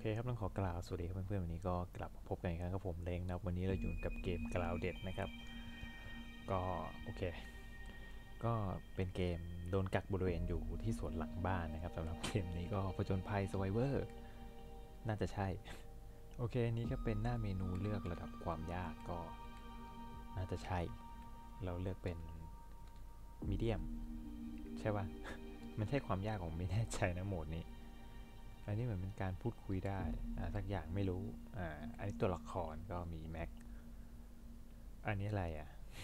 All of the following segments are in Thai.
เคครับต้องขอกล่าวสวัสดีครับเพื่อนๆวันนี้ก็กลับมาพบกันอีกครั้งกับผมเล้งนะวันนี้เราอยู่กับเกม Grounded นะครับก็โอเคก็เป็นเกมโดนกักบริเวณอยู่ที่สวนหลังบ้านนะครับสำหรับเกมนี้ก็ผจญภัย Survivor น่าจะใช่โอเคนี้ก็เป็นหน้าเมนูเลือกระดับความยากก็น่าจะใช่เราเลือกเป็นมีเดียมใช่ป่ะ มันใช่ความยากของไม่แน่ใจนะโหมดนี้อันนี้เหมือนเป็นการพูดคุยได้สักอย่างไม่รู้อันนี้ตัวละครก็มีแม็กอันนี้อะไร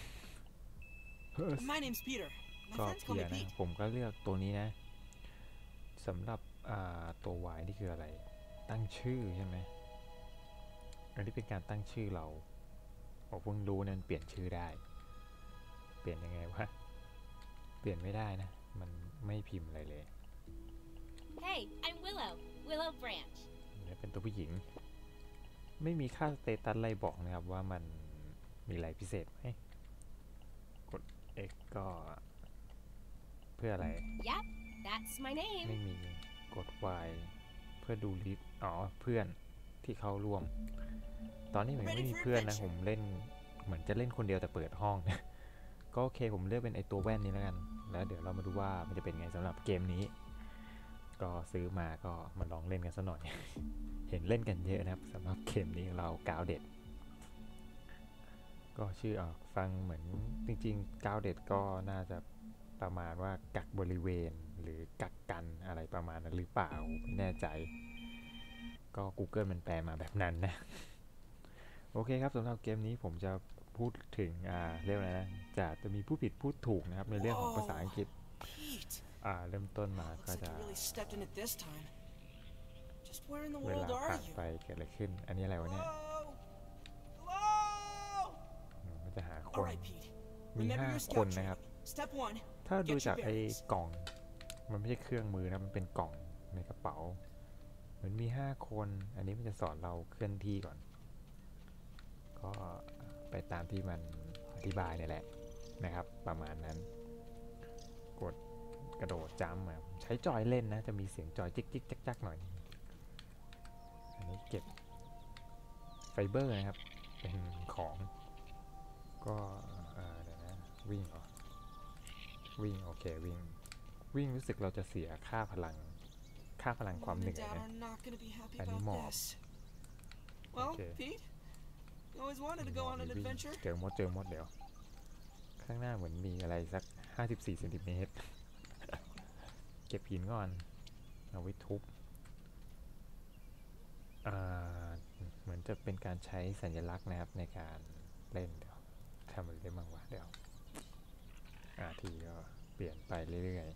My name's Peter. My ก็ friends เพี call ย me นะ Pete. ผมก็เลือกตัวนี้นะสำหรับตัว Y นี่คืออะไรตั้งชื่อใช่ไหมอันนี้เป็นการตั้งชื่อเราผมเพิ่งรู้นั้นเปลี่ยนชื่อได้เปลี่ยนยังไงวะเปลี่ยนไม่ได้นะมันไม่พิมพ์อะไรเลย Hey, I'm Willow. Willow Branch. นี่เป็นตัวผู้หญิงไม่มีค่าสเตตัสอะไรบอกนะครับว่ามันมีอะไรพิเศษไหมกด X ก็เพื่ออะไร Yep, that's my ไม่ name. มีกด Y เพื่อดูลิสต์เพื่อนที่เข้าร่วมตอนนี้ผมไม่มีเพื่อนนะผมเล่นเหมือนจะเล่นคนเดียวแต่เปิดห้อง ก็โอเคผมเลือกเป็นไอตัวแว่นนี้แล้วกันแล้วเดี๋ยวเรามาดูว่ามันจะเป็นไงสำหรับเกมนี้ก็ซื้อมาก็มาลองเล่นกันสักหน่อย เห็นเล่นกันเยอะนะครับสำหรับเกมนี้เรากาวเด็ดก็ชื่อฟังเหมือนจริงๆกาวเด็ดก็น่าจะประมาณว่ากักบริเวณหรือกักกันอะไรประมาณนั้นหรือเปล่าไม่แน่ใจก็ Google มันแปลมาแบบนั้นนะโอเคครับสำหรับเกมนี้ผมจะพูดถึงเรียกอะไรนะจะมีผู้ผิดพูดถูกนะครับในเรื่องของภาษาอังกฤษ Pete. เริ่มต้นมาก็ Looks like จะ you really stepped in it this time. Just where in the เว world ลา are ผ่าน you? ไปเกิดอะไรขึ้นอันนี้อะไรวะเนี่ย Hello? Hello? มันจะหาคน All right, Pete. มี Remember your 5 คน scout นะครับ training. Step 1. ถ้าดู Get จาก your ไอ้ bearings. กล่องมันไม่ใช่เครื่องมือนะมันเป็นกล่องในกระเป๋าเหมือนมี5 คนอันนี้มันจะสอนเราเคลื่อนที่ก่อนก็ไปตามที่มันอธิบายนี่แหละนะครับประมาณนั้นกดกระโดดจัมป์ใช้จอยเล่นนะจะมีเสียงจอยจิกจิกจักจักหน่อยอันนี้เก็บไฟเบอร์นะครับเป็นของก็เดี๋ยวนะวิ่งเหรอวิ่งโอเควิ่งรู้สึกเราจะเสียค่าพลังความ Mom เหนื่ and อย Dad นะ are not going to be happy Any about more? this. Well, Okay. Pete, you always wanted to go on an วิ่ง adventure. เจอมดเดี๋ยวข้างหน้าเหมือนมีอะไรสัก54เซนติเมตรเก็บหินก่อนเอาไว้ทุบเหมือนจะเป็นการใช้สัญลักษณ์นะครับในการเล่นเดี๋ยวทำอะไรได้บ้างวะเดี๋ยวทีก็เปลี่ยนไปเรื่อย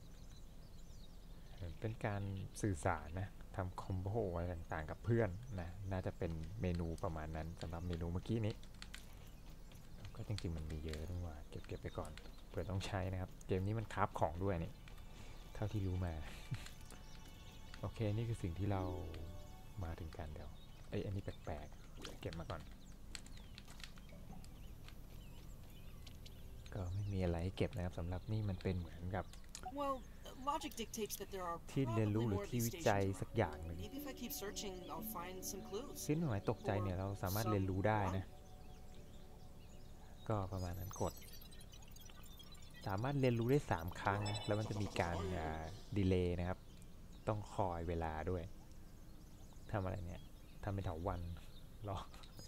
ๆเป็นการสื่อสารนะทำคอมโบอะไรต่างๆกับเพื่อนนะน่าจะเป็นเมนูประมาณนั้นสำหรับเมนูเมื่อกี้นี้ก็จริงๆมันมีเยอะด้วยว่าเก็บไปก่อนเผื่อต้องใช้นะครับเกมนี้มันคราฟของด้วยนี่เท่าที่รู้มา โอเคนี่คือสิ่งที่เรามาถึงกันเดี๋ยวอันนี้แปลกๆเก็บมาก่อนก็ไม่มีอะไรให้เก็บนะครับสำหรับนี่มันเป็นเหมือนกับ Well, logic dictates that there are ที่เรียนรู้ probably หรือ more of ที่ these วิจัย stations สัก around. อย่างหนึ่ง Maybe if I keep searching, I'll find some clues. สิ้นหมายตกใจเนี่ยเราสามารถเรียนรู้ได้นะก็ประมาณนั้นกดสามารถเรียนรู้ได้3 ครั้งนะแล้วมันจะมีการดีเลย์นะครับต้องคอยเวลาด้วยทำอะไรเนี่ยทำเป็นเถาวัลย์รอ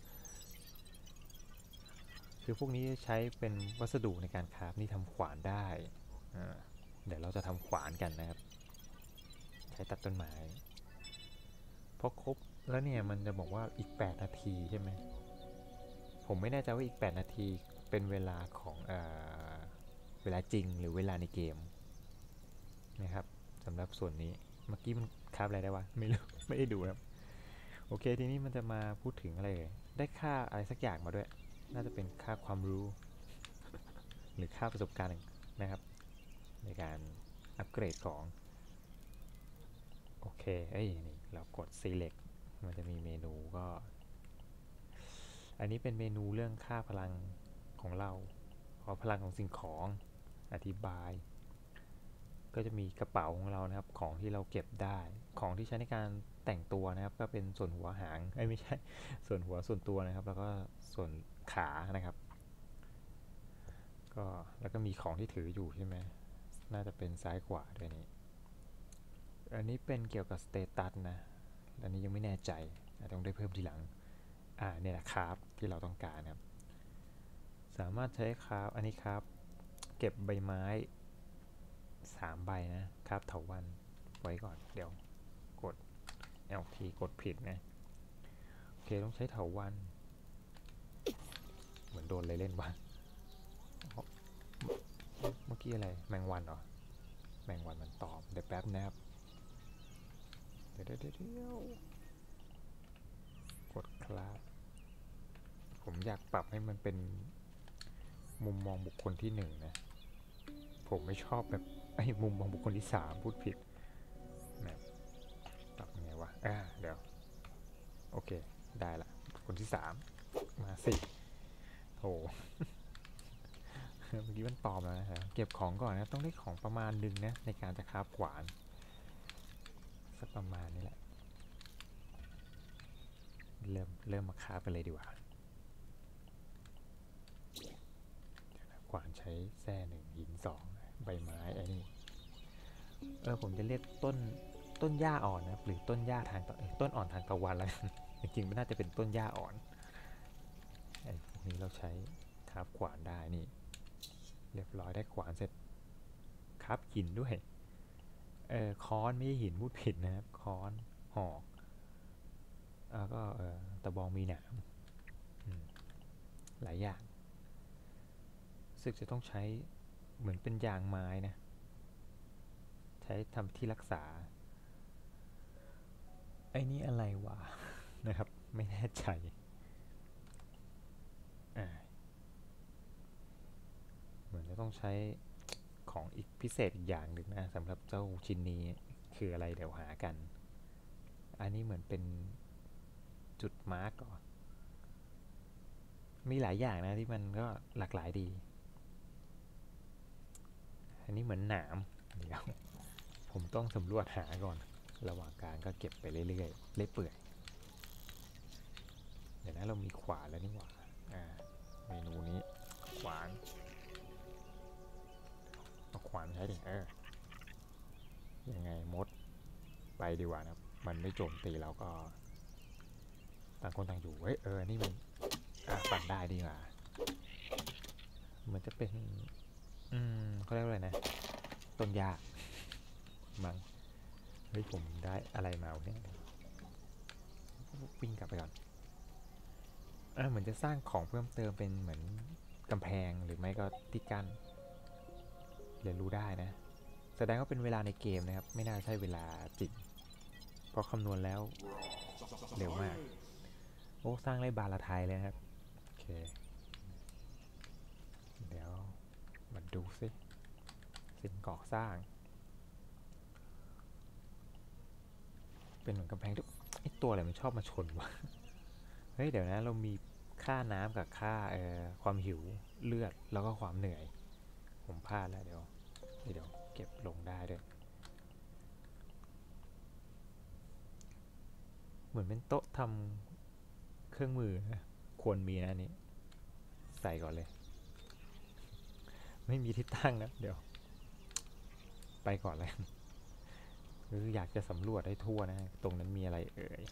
คือพวกนี้ใช้เป็นวัสดุในการคราฟนี่ทำขวานได้เดี๋ยวเราจะทำขวานกันนะครับใช้ตัดต้นไม้พอครบแล้วเนี่ยมันจะบอกว่าอีก8 นาทีใช่ไหมผมไม่แน่ใจว่าอีก8 นาทีเป็นเวลาของเวลาจริงหรือเวลาในเกมนะครับสำหรับส่วนนี้เมื่อกี้มันคราฟอะไรได้วะไม่รู้ ไม่ได้ดูครับโอเคทีนี้มันจะมาพูดถึงอะไรได้ค่าอะไรสักอย่างมาด้วยน่าจะเป็นค่าความรู้ หรือค่าประสบการณ์นะครับในการอัปเกรดของโอเคนี่เรากด select มันจะมีเมนูก็อันนี้เป็นเมนูเรื่องค่าพลังของเราพลังของสิ่งของอธิบายก็จะมีกระเป๋าของเรานะครับของที่เราเก็บได้ของที่ใช้ในการแต่งตัวนะครับก็เป็นส่วนหัวหางไม่ใช่ส่วนหัวส่วนตัวนะครับแล้วก็ส่วนขานะครับก็แล้วก็มีของที่ถืออยู่ใช่ไหมน่าจะเป็นซ้ายขวาด้วยนี่อันนี้เป็นเกี่ยวกับสเตตัสนะอันนี้ยังไม่แน่ใจต้องได้เพิ่มทีหลังเนี่ยแหละครับที่เราต้องการนะครับสามารถใช้ครับอันนี้ครับเก็บใบไม้3 ใบนะครับเถาวัลย์ไว้ก่อนเดี๋ยวกด LT กดผิดนะโอเคต้องใช้เถาวัลย์เหมือนโดนอะไรเล่นวะเมื่อกี้อะไรแมงวันเหรอแมงวันมันตอบเดี๋ยวแป๊บนะครับเดี๋ยวกดครับผมอยากปรับให้มันเป็นมุมมองบุคคลที่1นะผมไม่ชอบแบบมุมมองบุคคลที่3พูดผิดนะปรับไงวะเดี๋ยวโอเคได้ละคนที่3มาสิโถ เมื่อกี้มันตอบแล้วนะฮะเก็บของก่อนนะต้องได้ของประมาณนึงนะในการจะคราฟขวานสักประมาณนี้แหละเริ่มมาคราฟกันเลยดีกว่าขวานใช้แส้1หิน2ใบไม้ไอ้นี่ผมจะเรียกต้นหญ้าอ่อนนะหรือต้นหญ้าทางต้นอ่อนทางตะวันแล้วจริงๆมันน่าจะเป็นต้นหญ้าอ่อนไอ้พวกนี้เราใช้คราฟขวานได้นี่เรียบร้อยได้ขวานเสร็จครับหินด้วยค้อนไม่ใช่หินพูดผิดนะครับค้อนหอกแล้วก็ตะบองมีหนามหลายอย่างสึกจะต้องใช้เหมือนเป็นยางไม้นะใช้ทำที่รักษาไอ้นี่อะไรวะนะครับไม่แน่ใจเหมือนจะต้องใช้ของอีกพิเศษอีกอย่างหนึ่งนะสำหรับเจ้าชิ้นนี้คืออะไรเดี๋ยวหากันอันนี้เหมือนเป็นจุดมาร์กก่อนมีหลายอย่างนะที่มันก็หลากหลายดีอันนี้เหมือนหนามเดี๋ยวผมต้องสำรวจหาก่อนระหว่างการก็เก็บไปเรื่อยๆเรื่อยเปื่อยเดี๋ยวนะเรามีขวานแล้วนี่หว่าเมนูนี้ขวานเอาขวานใช้ดิยังไงมดไปดีกว่านะมันไม่โจมตีเราก็ต่างคนต่างอยู่นี่มันปั่นได้ดีกว่ามันจะเป็นเขาเรียกว่าอะไรนะต้นหญ้ามั้งเฮ้ยผมได้อะไรมาเนี่ยวิ่งกลับไปก่อนเหมือนจะสร้างของเพิ่มเติมเป็นเหมือนกำแพงหรือไม่ก็ที่กั้นเรียนรู้ได้นะแสดงว่าเป็นเวลาในเกมนะครับไม่น่าใช่เวลาจริงเพราะคำนวณแล้วเร็วมากโอ้สร้างได้บานละไทยเลยครับโอเคเดี๋ยวมาดูสิสิ่งก่อสร้างเป็นเหมือนกำแพงทุกไอตัวอะไรมันชอบมาชนวะเฮ้ยเดี๋ยวนะเรามีค่าน้ำกับค่าความหิวเลือดแล้วก็ความเหนื่อยผมพลาดแล้วเดี๋ยวเก็บลงได้ด้วยเหมือนเป็นโต๊ะทำเครื่องมือนะควรมีนะอันนี้ใส่ก่อนเลยไม่มีที่ตั้งนะเดี๋ยวไปก่อนเลยอยากจะสำรวจให้ทั่วนะตรงนั้นมีอะไร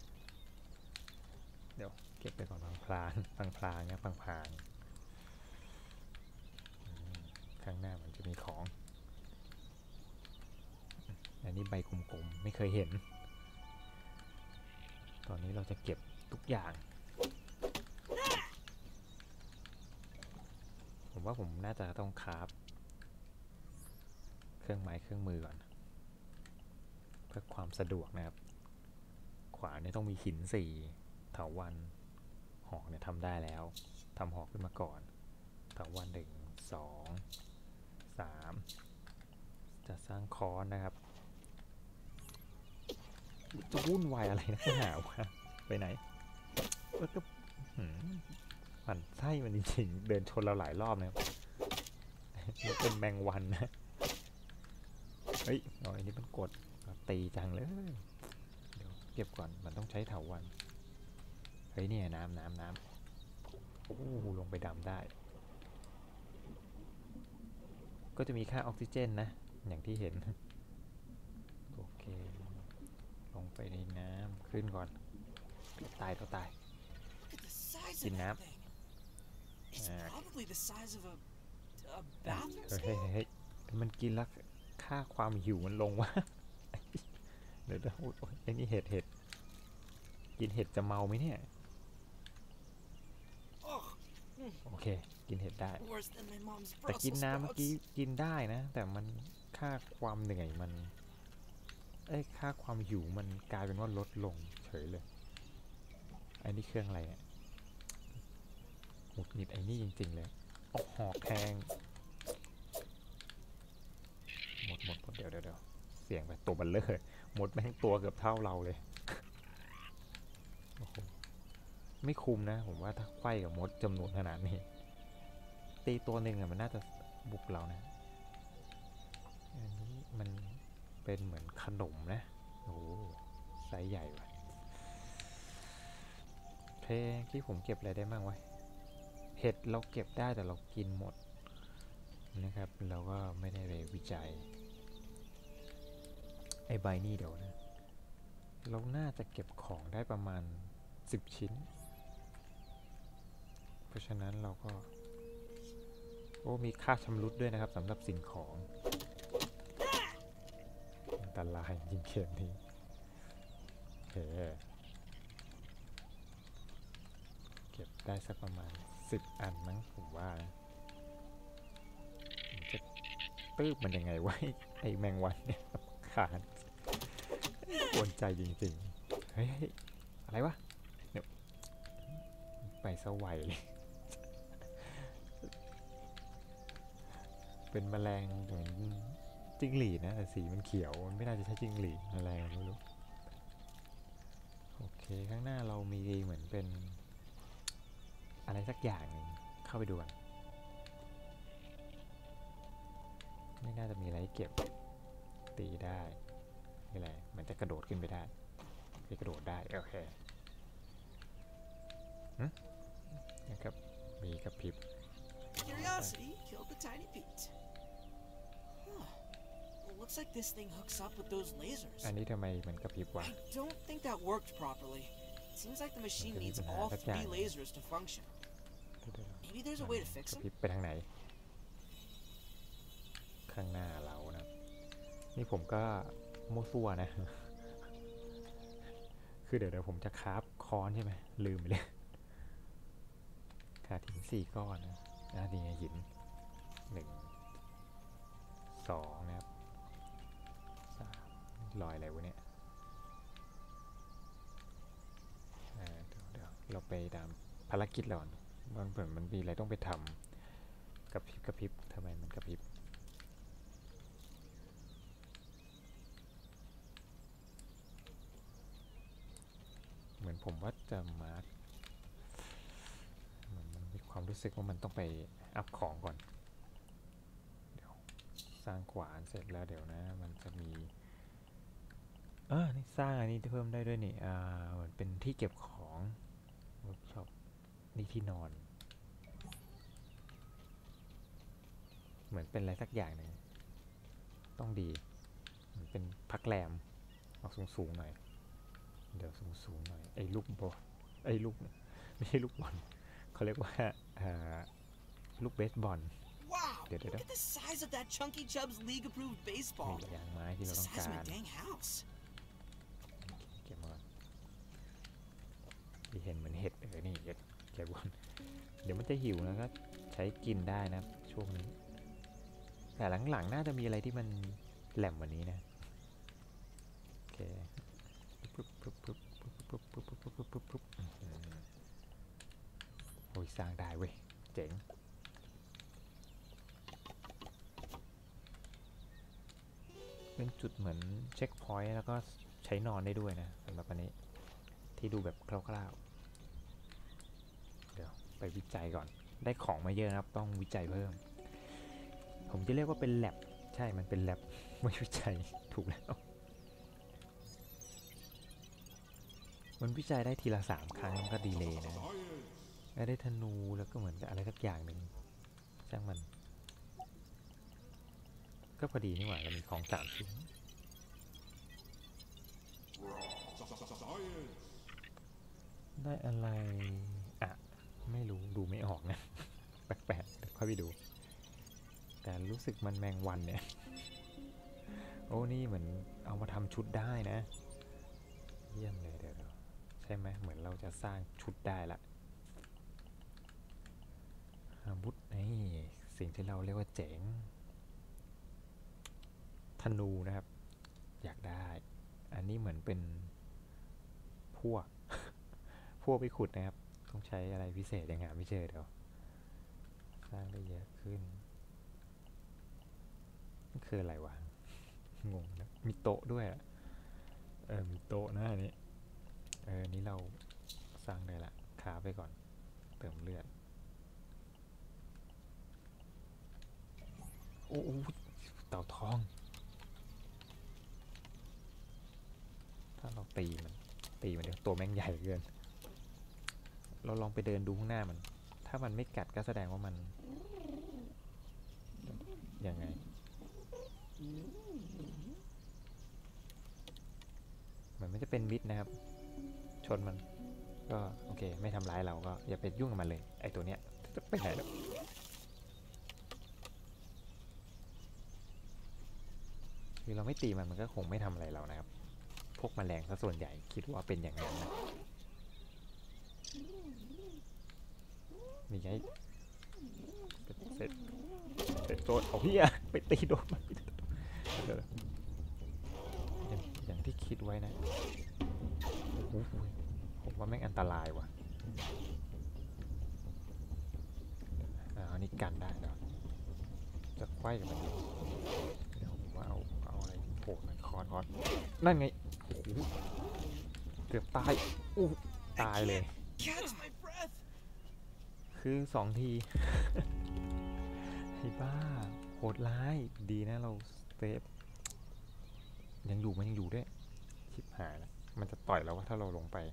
เดี๋ยวเก็บไปก่อนพลางนะพลางข้างหน้ามันจะมีของอันนี้ใบกลมๆไม่เคยเห็นตอนนี้เราจะเก็บทุกอย่างผมว่าผมน่าจะต้องคราฟเครื่องไม้เครื่องมือก่อนเพื่อความสะดวกนะครับขวานเนี่ยต้องมีหิน4เถาวัลย์หอกเนี่ยทำได้แล้วทำหอกขึ้นมาก่อนเถาวัลย์1 2 3จะสร้างค้อนนะครับจะวุ่นวายอะไรนะหาวะไปไหนก็มันไส้มันจริงๆเดินชนเราหลายรอบนะครับนี่เป็นแมงวันนะเฮ้ยอ๋ออันนี้มันกดตีจังเลยเดี๋ยวเก็บก่อนมันต้องใช้เถาวัลย์เฮ้ยเนี่ยน้ำโอ้ลงไปดำได้ก็จะมีค่าออกซิเจนนะอย่างที่เห็นโอเคลงไปในน้ำขึ้นก่อนตาย Look at the size of Didn't that have- thing. It's Ah. probably the size of a เฮ้ bathroom ย scale. เฮ้ยมันกินแล้วค่าความหิวมันลงวะ เดี๋ยวโอ้ยไอ้นี่เห็ดกินเห็ดจะเมาไหมเนี่ย Ugh, โอเคกินเห็ดได้ worse than my mom's แต่กิน Brussels น้ำเมื่อ sprouts. กี้กินได้นะ แต่มันค่าความเหนื่อยมันค่าความหิวมันกลายเป็นว่าลดลงเฉยเลยไอ้นี่เครื่องอะไรเนี่ยหงุดหงิดไอ้นี่จริงๆเลยออกหอกแทงหมดเดี๋ยวเสียงไปตัวบัลเลอร์หมดแม่งตัวเกือบเท่าเราเลยโอ้โหไม่คุ้มนะผมว่าถ้าไขว้กับมดจำนวนขนาดนี้ตีตัวหนึ่งอะมันน่าจะบุกเรานะอันนี้มันเป็นเหมือนขนมนะโอ้ไซส์ใหญ่ว่ะเพลงที่ผมเก็บอะไรได้บ้างวะเห็ดเราเก็บได้แต่เรากินหมดนะครับเราก็ไม่ได้ไปวิจัยไอ้ใบนี่เดี๋ยวนะเราน่าจะเก็บของได้ประมาณ10 ชิ้นเพราะฉะนั้นเราก็โอ้มีค่าชำรุดด้วยนะครับสำหรับสิ่งของอันตรายจริงเกมนี้โอเคเก็บได้สักประมาณ10 อันมั้งผมว่านะผมจะปื้บมันยังไงไว้ไอ้แมงวันเนี่ยขาดกวนใจจริงๆเฮ้ยอะไรวะเดี๋ยวไปสวัยเลยเป็นแมลงเหมือนจิ้งหรีดนะแต่สีมันเขียวมันไม่น่าจะใช่จิ้งหรีดแมลงไม่รู้โอเคข้างหน้าเรามีเหมือนเป็นอะไรสักอย่างหนึ่งเข้าไปดูกันไม่น่าจะมีอะไรให้เก็บตีได้นี่แหละมันจะกระโดดขึ้นไปได้กระโดดได้โอเคนะครับมีกระพริบ Curiosity killed the tiny Pete. Huh. Well, looks like this thing hooks up with those lasers. อันนี้ทำไมมันกระพริบวะ I don't think that worked properly. It seems like the machine needs all 3 lasers to function. Maybe there's a way to fix กระ them? พริบไปทางไหนข้างหน้าเรานะนี่ผมก็มั่วซั่วนะ คือเดี๋ยวผมจะคราฟค้อนใช่ไหมลืมไปเลยขาดหิน4 ก้อนนะนี่ไงหิน1 2นะครับ3ลอยอะไรวะเนี่ยเดี๋ยวเราไปตามภารกิจเรามันมีอะไรต้องไปทำกระพริบทำไมมันกระพริบเหมือนผมว่าจะมาร์คมันมีความรู้สึกว่ามันต้องไปอัพของก่อนเดี๋ยวสร้างขวานเสร็จแล้วเดี๋ยวนะมันจะมีนี่สร้างอันนี้เพิ่มได้ด้วยนี่เหมือนเป็นที่เก็บของเวิร์กช็อปนี่ที่นอนเหมือนเป็นอะไรสักอย่างหนึ่งต้องดีเหมือนเป็นพักแรมเอาสูงหน่อยเดี๋ยวสูงหน่อยไอ้ลูกบอลไม่ใช่ลูกบอลเขาเรียกว่าลูกเบสบอล Wow! Did it? Look at the size of that Chunky Chubb's league-approved นี่ baseball. ยางไม้ที่ It's เรา the ต้อง size กา of ร a dang house. เก็บมาที่เห็นเหมือนเห็ดนี่เห็ดเก็บก่อนเดี๋ยวมันจะหิวนะก็ใช้กินได้นะช่วงนี้แต่หลังๆน่าจะมีอะไรที่มันแหลมกว่านี้นะโอเคโอ้ยสร้างได้เว้ยเจ๋งเป็นจุดเหมือนเช็คพอยต์แล้วก็ใช้นอนได้ด้วยนะสำหรับอันนี้ที่ดูแบบคร่าวๆเดี๋ยวไปวิจัยก่อนได้ของมาเยอะนะครับต้องวิจัยเพิ่มผมจะเรียกว่าเป็นแลบใช่มันเป็นแลบไม่วิจัยถูกแล้วมันวิจัยได้ทีละ3 ครั้งมันก็ดีเลยนะได้ธนูแล้วก็เหมือนกับอะไรสักอย่างหนึ่งช่างมันก็พอดีนี่หว่าเรามีของ3 ชิ้นได้อะไรอ่ะไม่รู้ดูไม่ออกนะ แปลกๆเดี๋ยวค่อยไปดูแต่รู้สึกมันแมงวันเนี่ยโอ้นี่เหมือนเอามาทำชุดได้นะเยี่ยมเลยเดี๋ยวใช่ไหมเหมือนเราจะสร้างชุดได้ละอาวุธนี่สิ่งที่เราเรียกว่าเจ๋งธนูนะครับอยากได้อันนี้เหมือนเป็นพวก พวกไปขุดนะครับต้องใช้อะไรพิเศษยังหาไม่เจอเดี๋ยวสร้างได้เยอะขึ้นมันคืออะไรวะงงนะมีโต๊ะด้วยมีโต๊ะนะอันนี้นี้เราสร้างได้ละขาไปก่อนเติมเลือดโอ้โหเต่าทองถ้าเราตีมันเดี๋ยวตัวแม่งใหญ่เกินเราลองไปเดินดูข้างหน้ามันถ้ามันไม่กัดก็แสดงว่ามันยังไงมันไม่จะเป็นมิตรนะครับชนมันก็โอเคไม่ทำร้ายเราก็อย่าไปยุ่งกับมันเลยไอตัวเนี้ยจะไปไหนแล้วคือเราไม่ตีมันก็คงไม่ทำอะไรเรานะครับพวกแมลงซะส่วนใหญ่คิดว่าเป็นอย่างนั้นนะมีไงเสร็จโดนเอาพี่อะไปตีโดนมันอย่างที่คิดไว้นะโอ้โหผมว่าแม่งอันตรายว่ะอันนี้กันได้แล้วจะไขว้กับมันเดี๋ยวผมว่าเอาอะไรโผล่คอนนั่นไงโอ้โหเกือบตายอู้ตายเลย Catch my breath. คือ2 ทีไอ้บ้าโหดร้ายดีนะเราเซฟมันยังอยู่ด้วยชิบหายแล้วมันจะต่อยเราว่าถ้าเราลงไป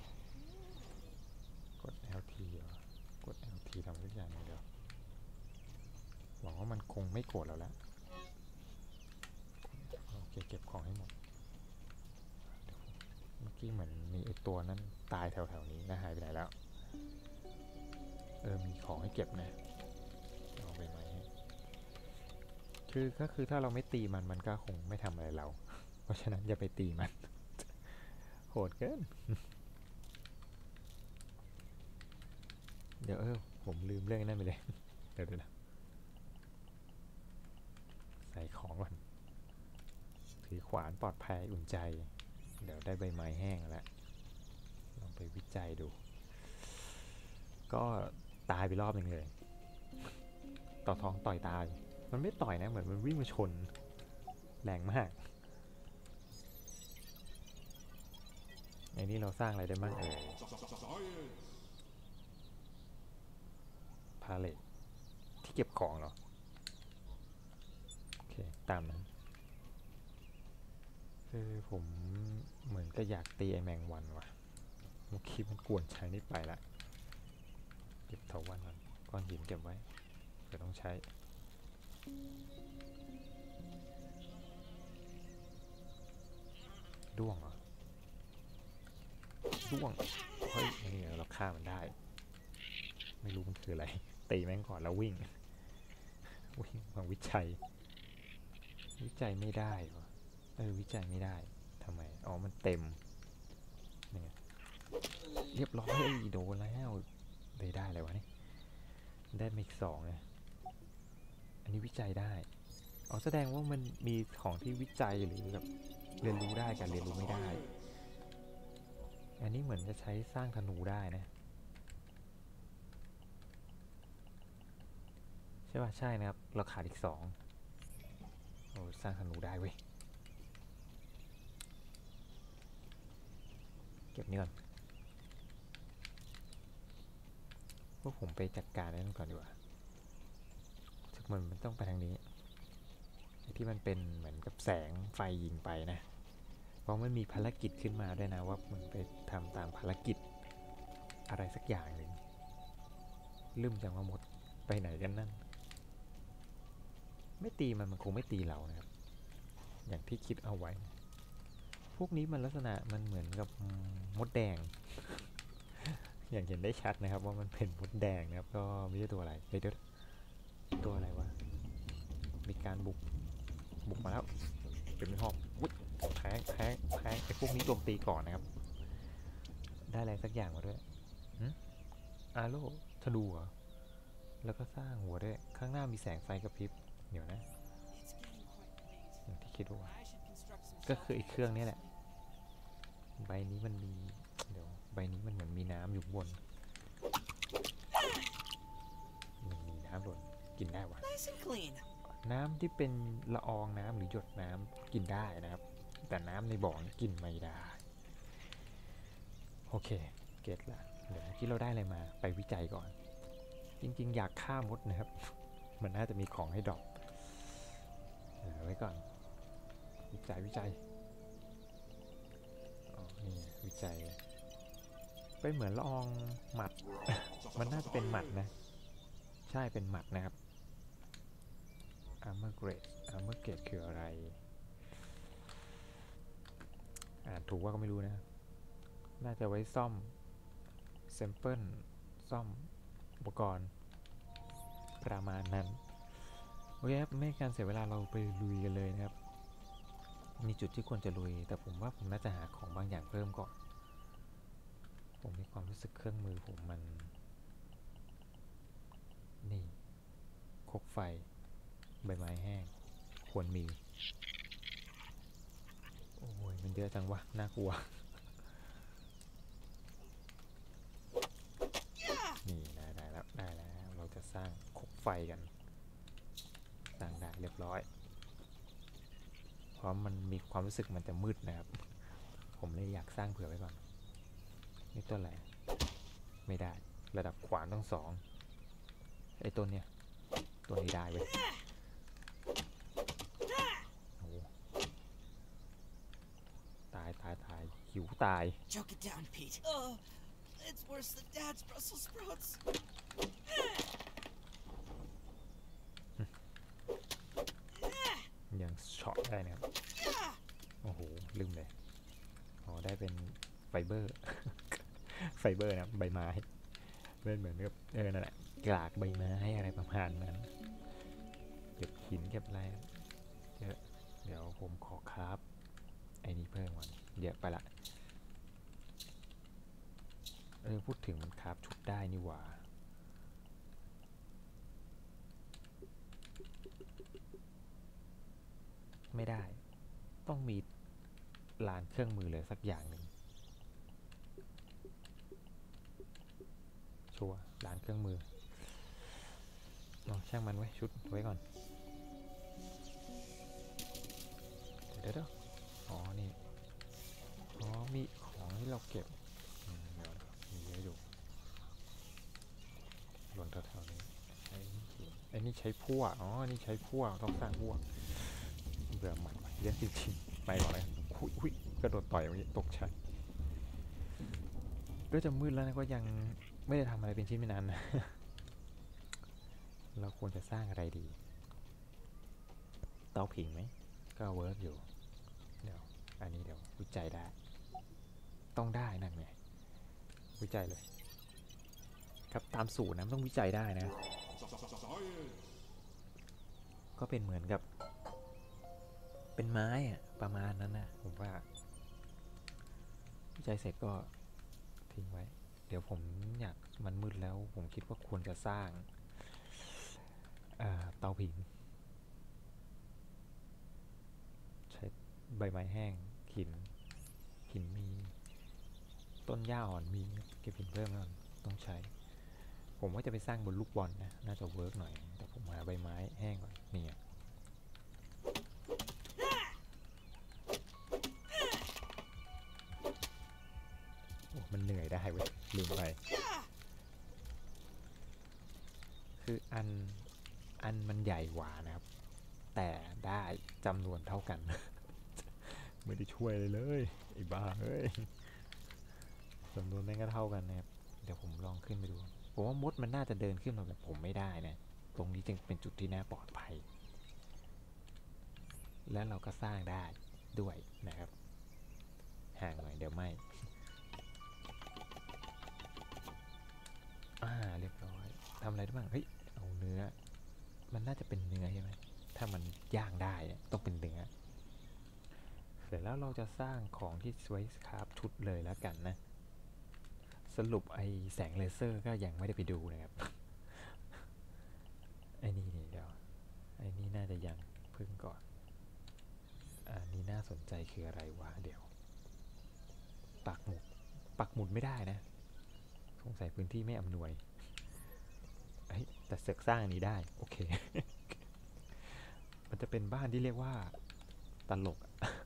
กด LT เหรอกด LT ทำทุกอย่างเดียวหวังว่ามันคงไม่โกรธเราแล้วโอเคเก็บของให้หมดเมื่อกี้เหมือนมีไอตัวนั้นตายแถวๆนี้แล้วหายไปไหนแล้วมีของให้เก็บนะเอาไปไหมก็คือถ้าเราไม่ตีมันก็คงไม่ทำอะไรเราเพราะฉะนั้นอย่าไปตีมัน โหดเกิน เดี๋ยวผมลืมเรื่องนั้นไปเลย เดี๋ยวนะใส่ของก่อนถือขวานปลอดภัยอุ่นใจเดี๋ยวได้ใบไม้แห้งแล้วลองไปวิจัยดูก็ตายไปรอบหนึ่งเลยต่อท้องต่อยตายมันไม่ต่อยนะเหมือนมันวิ่งมาชนแรงมากไอ้นี่เราสร้างอะไรได้บ้างพาเลทที่เก็บของเหรอโอเคตามนั้นคือผมเหมือนก็อยากตีไอแมงวันว่ะเมื่อกี้มันกวนใช้นี่ไปละเก็บเถาวัลย์ก่อนก้อนหินเก็บไว้เผื่อต้องใช้ด้วงเหรอด้วงเฮ้ยนี่เราฆ่ามันได้ไม่รู้มันคืออะไรตีแม่งก่อนแล้ววิ่งมาวิจัยไม่ได้วะวิจัยไม่ได้ทำไมอ๋อมันเต็มนี่เรียบร้อยโดนแล้วได้เลยวะนี่ได้มาอีก2เลยอันนี้วิจัยได้อ๋อแสดงว่ามันมีของที่วิจัยหรือแบบเรียนรู้ได้กับเรียนรู้ไม่ได้อันนี้เหมือนจะใช้สร้างธนูได้นะใช่ป่ะใช่นะครับเราขาดอีก2โอ้สร้างธนูได้เว้ยเก็บนี่ก่อนพวกผมไปจัดการนั่นก่อนดีกว่าถึงมันต้องไปทางนี้ที่ที่มันเป็นเหมือนกับแสงไฟยิงไปนะเพราะมันมีภารกิจขึ้นมาด้วยนะว่ามึงไปทำตามภารกิจอะไรสักอย่างหนึ่งลืมจังว่ามดไปไหนกันนั่นไม่ตีมันคงไม่ตีเรานะครับอย่างที่คิดเอาไว้พวกนี้มันลักษณะมันเหมือนกับมดแดง อย่างเห็นได้ชัดนะครับว่ามันเป็นมดแดงนะครับก็ไม่ใช่ตัวอะไรเฮ้ยเดี๋ยวตัวอะไรวะมีการบุกมาแล้วเป็นหอบวุ้ยแทงไอ้พวกนี้โจมตีก่อนนะครับได้อะไรสักอย่างมาด้วยอาโลธนูเหรอแล้วก็สร้างหัวด้วยข้างหน้ามีแสงไฟกระพริบเดี๋ยวนะ It's getting quite late. อย่างที่คิดว่า I should construct some ก็คือไอ้เครื่องนี้แหละ shelters. ใบนี้มันมีเดี๋ยวใบนี้มันเหมือนมีน้ำอยู่บนมันมีน้ำหล่นกินได้วะ Nice and clean. น้ำที่เป็นละอองน้ำหรือหยดน้ำกินได้นะครับ แต่น้ำในบ่อนี่กินไม่ได้โอเคเก็ตละเดี๋ยวที่เราได้อะไรมาไปวิจัยก่อน จริงๆอยากฆ่ามดนะครับ มันน่าจะมีของให้ดรอปไว้ก่อนวิจัยอ๋อนี่วิจัยเป็นเหมือนละอองหมัด มันน่าจะเป็นหมัดนะใช่เป็นหมัดนะครับ armor grade คืออะไรอ่านถูกว่าก็ไม่รู้นะน่าจะไว้ซ่อม sample ซ่อมอุปกรณ์ประมาณนั้นโอเคครับไม่ให้การเสียเวลาเราไปลุยกันเลยนะครับมีจุดที่ควรจะลุยแต่ผมว่าผมน่าจะหาของบางอย่างเพิ่มก่อนผมมีความรู้สึกเครื่องมือผมมันนี่คกไฟใบไม้แห้งควรมีโอ้ยมันเยอะจังวะน่ากลัวนี่ได้แล้วเราจะสร้างคกไฟกันสร้างได้เรียบร้อยเพราะมันมีความรู้สึกมันจะมืดนะครับผมเลยอยากสร้างเผื่อไว้ก่อนนี่ต้นอะไรไม่ได้ระดับขวานต้อง2ไอ้ต้นเนี่ยตัวนี้ได้เว้ยโอ้ตายหิวตาย Choke it down, Pete. It's worse than Dad's Brussels sprouts. ยังช็อตได้นะครับโอ้โหลืมเลยอ๋อได้เป็นไฟเบอร์ ไฟเบอร์นะใบไม้เป็นเหมือนกับนั่นแหละกากใบไม้อะไรประมาณนั้นเก็บหินเก็บอะไรเดี๋ยวผมขอคราฟไอ้นี่เพิ่มก่อนเดี๋ยวไปละพูดถึงมันคราฟชุดได้นี่หว่าไม่ได้ต้องมีลานเครื่องมือเลยสักอย่างหนึ่งชัวร์ลานเครื่องมือช่างมันไว้ชุดไว้ก่อนเดี๋ยวอ๋อนี่อ๋อมีของที่เราเก็บเดี๋ยวมีเยอะอยู่หล่นแถวๆนี้ไอ้นี่ใช้พั่วอ๋อนี่ใช้พั่วต้องสร้างพั่วเบื่อมันเยอะจริงๆไปก่อนเลยหุยกระโดดต่อยอย่างนี้ตกใจก็จะมืดแล้วนะก็ยังไม่ได้ทำอะไรเป็นชิ้นเป็นอันนะ เราควรจะสร้างอะไรดีเตาผิงไหมก็เวิร์กอยู่เดี๋ยวอันนี้เดี๋ยววิจัยได้ต้องได้นั่นไงวิจัยเลยครับตามสูตรนะต้องวิจัยได้นะก็เป็นเหมือนกับเป็นไม้อะประมาณนั้นนะผมว่าวิจัยเสร็จก็ทิ้งไว้เดี๋ยวผมอยากมันมืดแล้วผมคิดว่าควรจะสร้างเตาผิงใช้ใบไม้แห้งหินมีต้นหญ้าอ่อนมีเก็บหินเพิ่มก่อนต้องใช้ผมว่าจะไปสร้างบนลูกบอลนะน่าจะเวิร์กหน่อยแต่ผมหาใบไม้แห้งก่อนนี่โอ้มันเหนื่อยได้เว้ยลืมไปคืออันมันใหญ่กว่านะครับแต่ได้จำนวนเท่ากัน ไม่ได้ช่วยเลยไอ้บ้าเอ้ยจำนวนแม่งก็เท่ากันนะครับเดี๋ยวผมลองขึ้นไปดูผมว่ามดมันน่าจะเดินขึ้นมาแบบผมไม่ได้นะตรงนี้จึงเป็นจุดที่น่าปลอดภัยและเราก็สร้างได้ด้วยนะครับห่างหน่อยเดี๋ยวไม่เรียบร้อยทำอะไรได้บ้างเฮ้ยเอาเนื้อมันน่าจะเป็นเนื้อใช่ไหมถ้ามันย่างได้ต้องเป็นเนื้อเสร็จแล้วเราจะสร้างของที่ไว้คราฟชุดเลยแล้วกันนะสรุปไอ้แสงเลเซอร์ก็ยังไม่ได้ไปดูนะครับ ไอ้นี่เดี๋ยวไอ้นี่น่าจะยังพึ่งก่อนอันนี้น่าสนใจคืออะไรวะเดี๋ยวปักหมุดไม่ได้นะสงสัยพื้นที่ไม่อำนวยแต่เสือกสร้างอันนี้ได้โอเค มันจะเป็นบ้านที่เรียกว่าตลก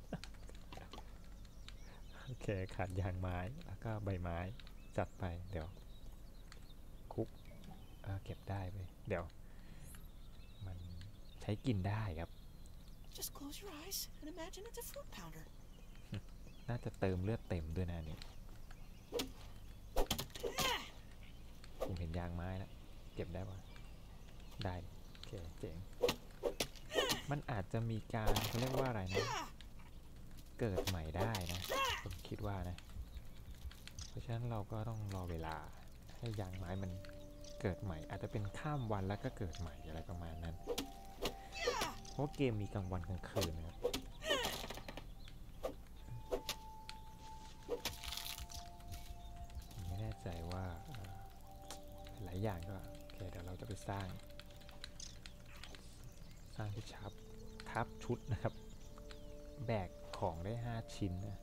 โอเคขาดยางไม้แล้วก็ใบไม้จัดไปเดี๋ยวคุกเก็บได้ไปเดี๋ยวมันใช้กินได้ครับ Just close your eyes and imagine it's a fruit pounder. น่าจะเติมเลือดเต็มด้วยนะนี่ผมเห็นยางไม้แล้วเก็บได้ปะได้โอเคเจ๋งมันอาจจะมีการเขาเรียกว่าอะไรนะเกิดใหม่ได้นะผมคิดว่านะเพราะฉะนั้นเราก็ต้องรอเวลาให้ยางไม้มันเกิดใหม่อาจจะเป็นข้ามวันแล้วก็เกิดใหม่อะไรประมาณนั้นเพราะเกมมีกลางวันกลางคืนนะครับไม่แน่ใจว่าหลายอย่างก็โอเคเดี๋ยวเราจะไปสร้างที่ครับชุดนะครับแบกของได้5ชิ้นนะ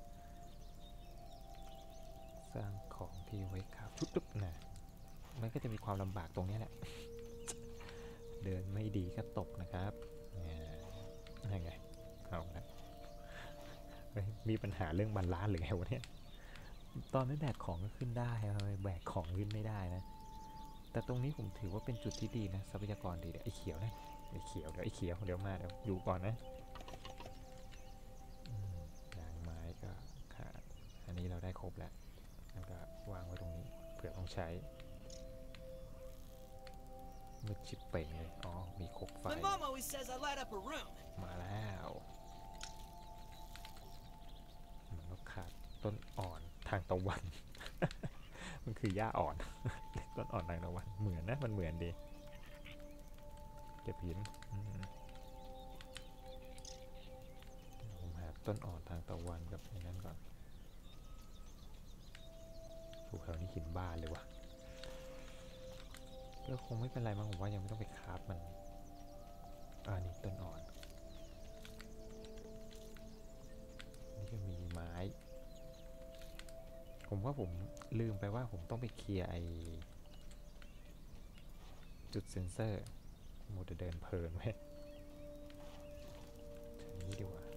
สร้างของที่ไว้ครับชุดตุ๊บนะมันก็จะมีความลำบากตรงนี้แหละ เดินไม่ดีก็ตกนะครับยังไงเอาละมีปัญหาเรื่องบาลานซ์หรือไงวะเนี่ยตอนนี้แบกของก็ขึ้นได้แบกของขึ้นไม่ได้นะแต่ตรงนี้ผมถือว่าเป็นจุดที่ดีนะทรัพยากรดีไอ้เขียวนะไอ้เขียวเดี๋ยวมาเดี๋ยวอยู่ก่อนนะยางไม้ก็ขาดอันนี้เราได้ครบแล้วแล้วก็วางไว้ตรงนี้เผื่อต้องใช้มืดชิบเป่งเลยอ๋อมีคบไฟ My mom always says I light up a room. มาแล้วมันก็ขาดต้นอ่อนทางตะวัน มันคือหญ้าอ่อน ต้นอ่อนทางตะวันเหมือนนะมันเหมือนดีเก็บหินผมหาต้นอ่อนทางตะวันกับนั้นก่อนถูกแถวนี้หินบ้านเลยวะก็คงไม่เป็นไรมั้งผมว่ายังไม่ต้องไปคราฟมันนี่ต้นอ่อนนี่ก็มีไม้ผมว่าผมลืมไปว่าผมต้องไปเคลียร์ไอจุดเซ็นเซอร์โมจะเดินเพลินไว้นี้ดีกว่า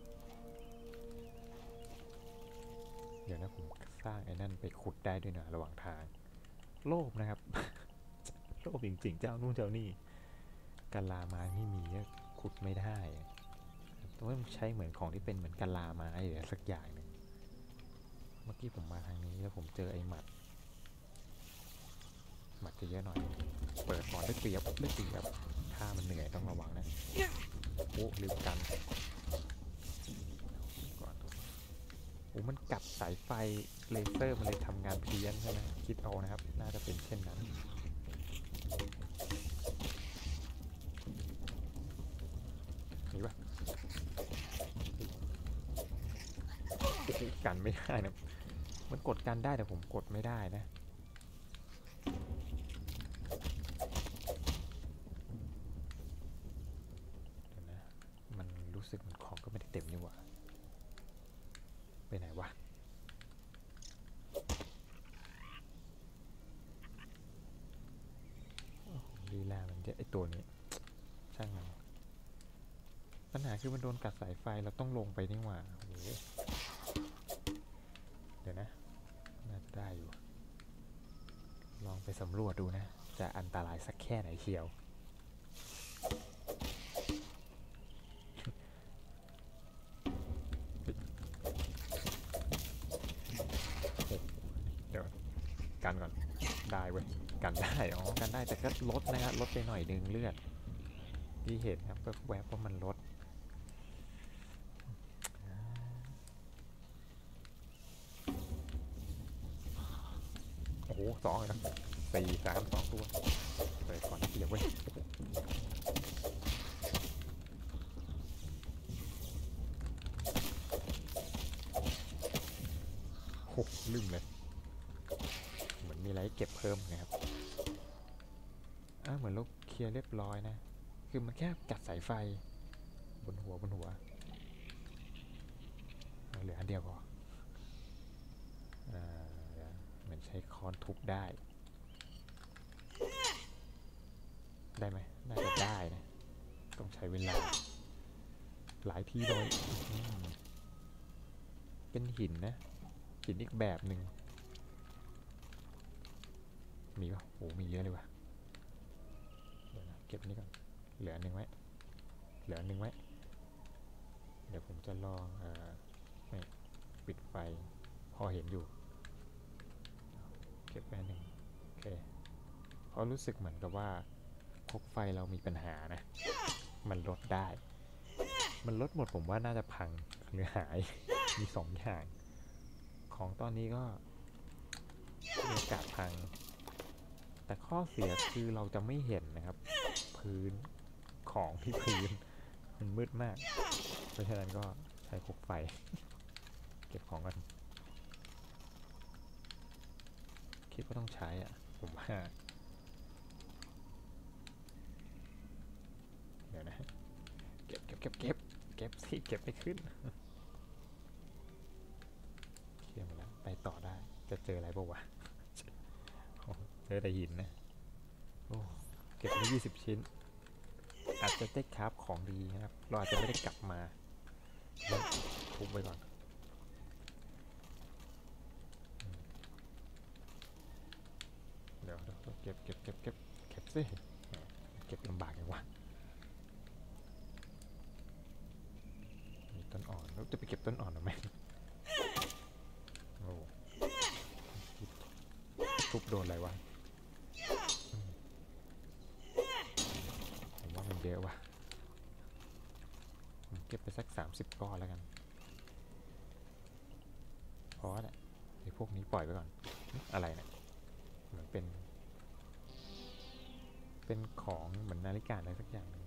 เดี๋ยวนะผมสร้างไอ้นั่นไปขุดได้ด้วยนะระหว่างทางโลภนะครับ โลภจริงๆเจ้านู่นเจ้านี่กะลาไม้ไม่มีขุดไม่ได้ต้องใช้เหมือนของที่เป็นเหมือนกะลาไม้หรือสักอย่างหนึ่งเมื่อกี้ผมมาทางนี้แล้วผมเจอไอ้หมัดจะเยอะหน่อยเปิดก่อนได้เปรียบถ้ามันเหนื่อยต้องระวังนะโอ้ลืมกันก่อนโอ้มันกัดสายไฟเลเซอร์มันเลยทำงานเพี้ยนใช่ไหมคิดเอานะครับน่าจะเป็นเช่นนั้นนี่ปะกันไม่ได้นะมันกดกันได้แต่ผมกดไม่ได้นะเดี๋ยวนะมันรู้สึกมันของก็ไม่ได้เต็มนี่หว่าไปไหนวะลีลามันจะไอตัวนี้ช่างมันปัญหาคือมันโดนกัดสายไฟเราต้องลงไปนี่หว่าโอ้โหเดี๋ยวนะน่าจะได้อยู่ลองไปสำรวจดูนะจะอันตรายสักแค่ไหนเชียวกันก่อนได้เว้ยกันได้อ๋อกันได้แต่ก็ลดนะครับลดไปหน่อยนึงเลือดที่เห็นครับก็แวบว่ามันลดโอ้โหสองเลยนะ4 3 2ตัวไปก่อนเดี๋ยวเว้ยโอ้ลืมเลยเหมือนมีอะไรเก็บเพิ่มนะครับเหมือนเราเคลียร์เรียบร้อยนะคือมันแค่กัดสายไฟบนหัวเหลืออันเดียวพอเหมือนใช้ค้อนทุบได้ไหมน่าจะได้นะต้องใช้เวลาหลายทีเลยเป็นหินนะหินอีกแบบหนึ่งมีปะโอ้มีเยอะเลยว่ะเดี๋ยวนะเก็บนี่ก่อนเหลือหนึ่งไว้เดี๋ยวผมจะลองปิดไฟพอเห็นอยู่เก็บไปหนึ่งโอเคเพราะรู้สึกเหมือนกับว่าพกไฟเรามีปัญหานะมันลดได้มันลดหมดผมว่าน่าจะพังหรือหายมี2 อย่างของตอนนี้ก็มีโอกาสพังแต่ข้อเสียคือเราจะไม่เห็นนะครับพื้นของที่พื้นมันมืดมากเพราะฉะนั้นก็ใช้พกไฟเก็บของกันคิดว่าต้องใช้ผมว่าเดี๋ยวนะเก็บสิเก็บไม่ขึ้นเคลียร์หมดแล้วไปต่อได้จะเจออะไรบ้างวะเจอแต่หินนะโอ้เก็บได้20 ชิ้นอาจจะได้คราฟของดีนะครับเราอาจจะไม่ได้กลับมาทุบไว้ก่อนเดี๋ยวเก็บสิเก็บลำบากอย่างวะมีต้นอ่อนแล้วจะไปเก็บต้นอ่อนหรือไม่โอ้ทุบโดนอะไรวะผมว่ามันเยอะว่ะผมเก็บไปสัก30 ก้อนแล้วกันเพราะว่าไอ้พวกนี้ปล่อยไปก่อนอะไรเนี่ยเหมือนเป็นของเหมือนนาฬิกาอะไรสักอย่างนึง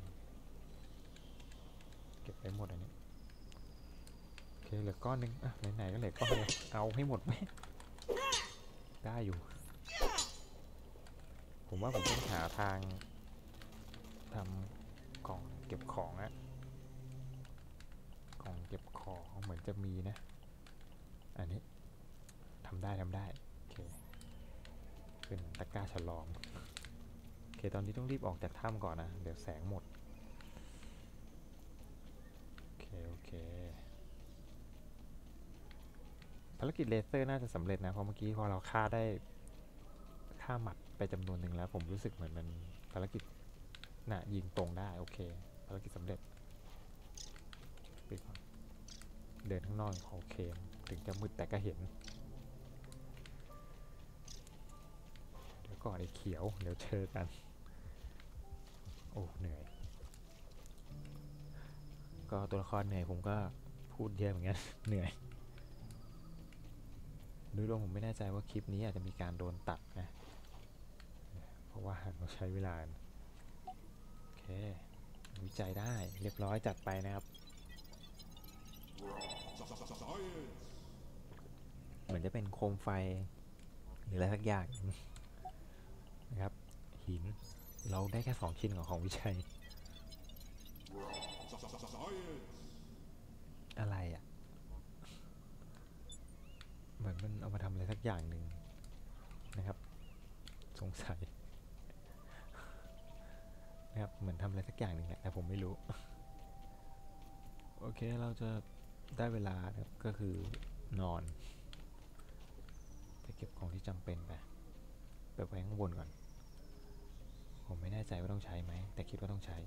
เก็บไปหมดอันนี้โอเคเหลือก้อนนึงไหนๆก็เหลือก้อนเดียวเอาให้หมดไหมได้อยู่ผมว่าผมต้องหาทางทำกล่องเก็บของกล่องเก็บของเหมือนจะมีนะอันนี้ทำได้โอเคเป็นตะกร้าฉลองโอเคตอนนี้ต้องรีบออกจากถ้ำก่อนนะเดี๋ยวแสงหมดโอเคภารกิจเลเซอร์น่าจะสำเร็จนะเพราะเมื่อกี้พอเราฆ่าหมัดไปจำนวนหนึ่งแล้วผมรู้สึกเหมือนมันภารกิจยิงตรงได้โอเคภารกิจสำเร็จปิดก่อนเดินข้างนอกโอเคถึงจะมืดแต่ก็เห็นเดี๋ยวก่อนไอ้เขียวเดี๋ยวเจอกันโอ้เหนื่อยก็ตัวละครเหนื่อยผมก็พูดเยอะเหมือนกันเหนื่อยโดยรวมผมไม่แน่ใจว่าคลิปนี้อาจจะมีการโดนตัดนะเพราะว่าเราใช้เวลาโอเควิจัยได้เรียบร้อยจัดไปนะครับเหมือนจะเป็นโคมไฟหรืออะไรสักอย่างนะครับหินเราได้แค่2 ชิ้นของวิจัยอะไรเหมือนมันเอามาทำอะไรสักอย่างหนึ่งนะครับสงสัยนะครับเหมือนทำอะไรสักอย่างหนึ่งแหละแต่ผมไม่รู้โอเคเราจะได้เวลานะครับก็คือนอนไปเก็บของที่จำเป็นไปไว้ข้างบนก่อนผมไม่แน่ใจว่าต้องใช้ไหมแต่คิดว่าต้องใช้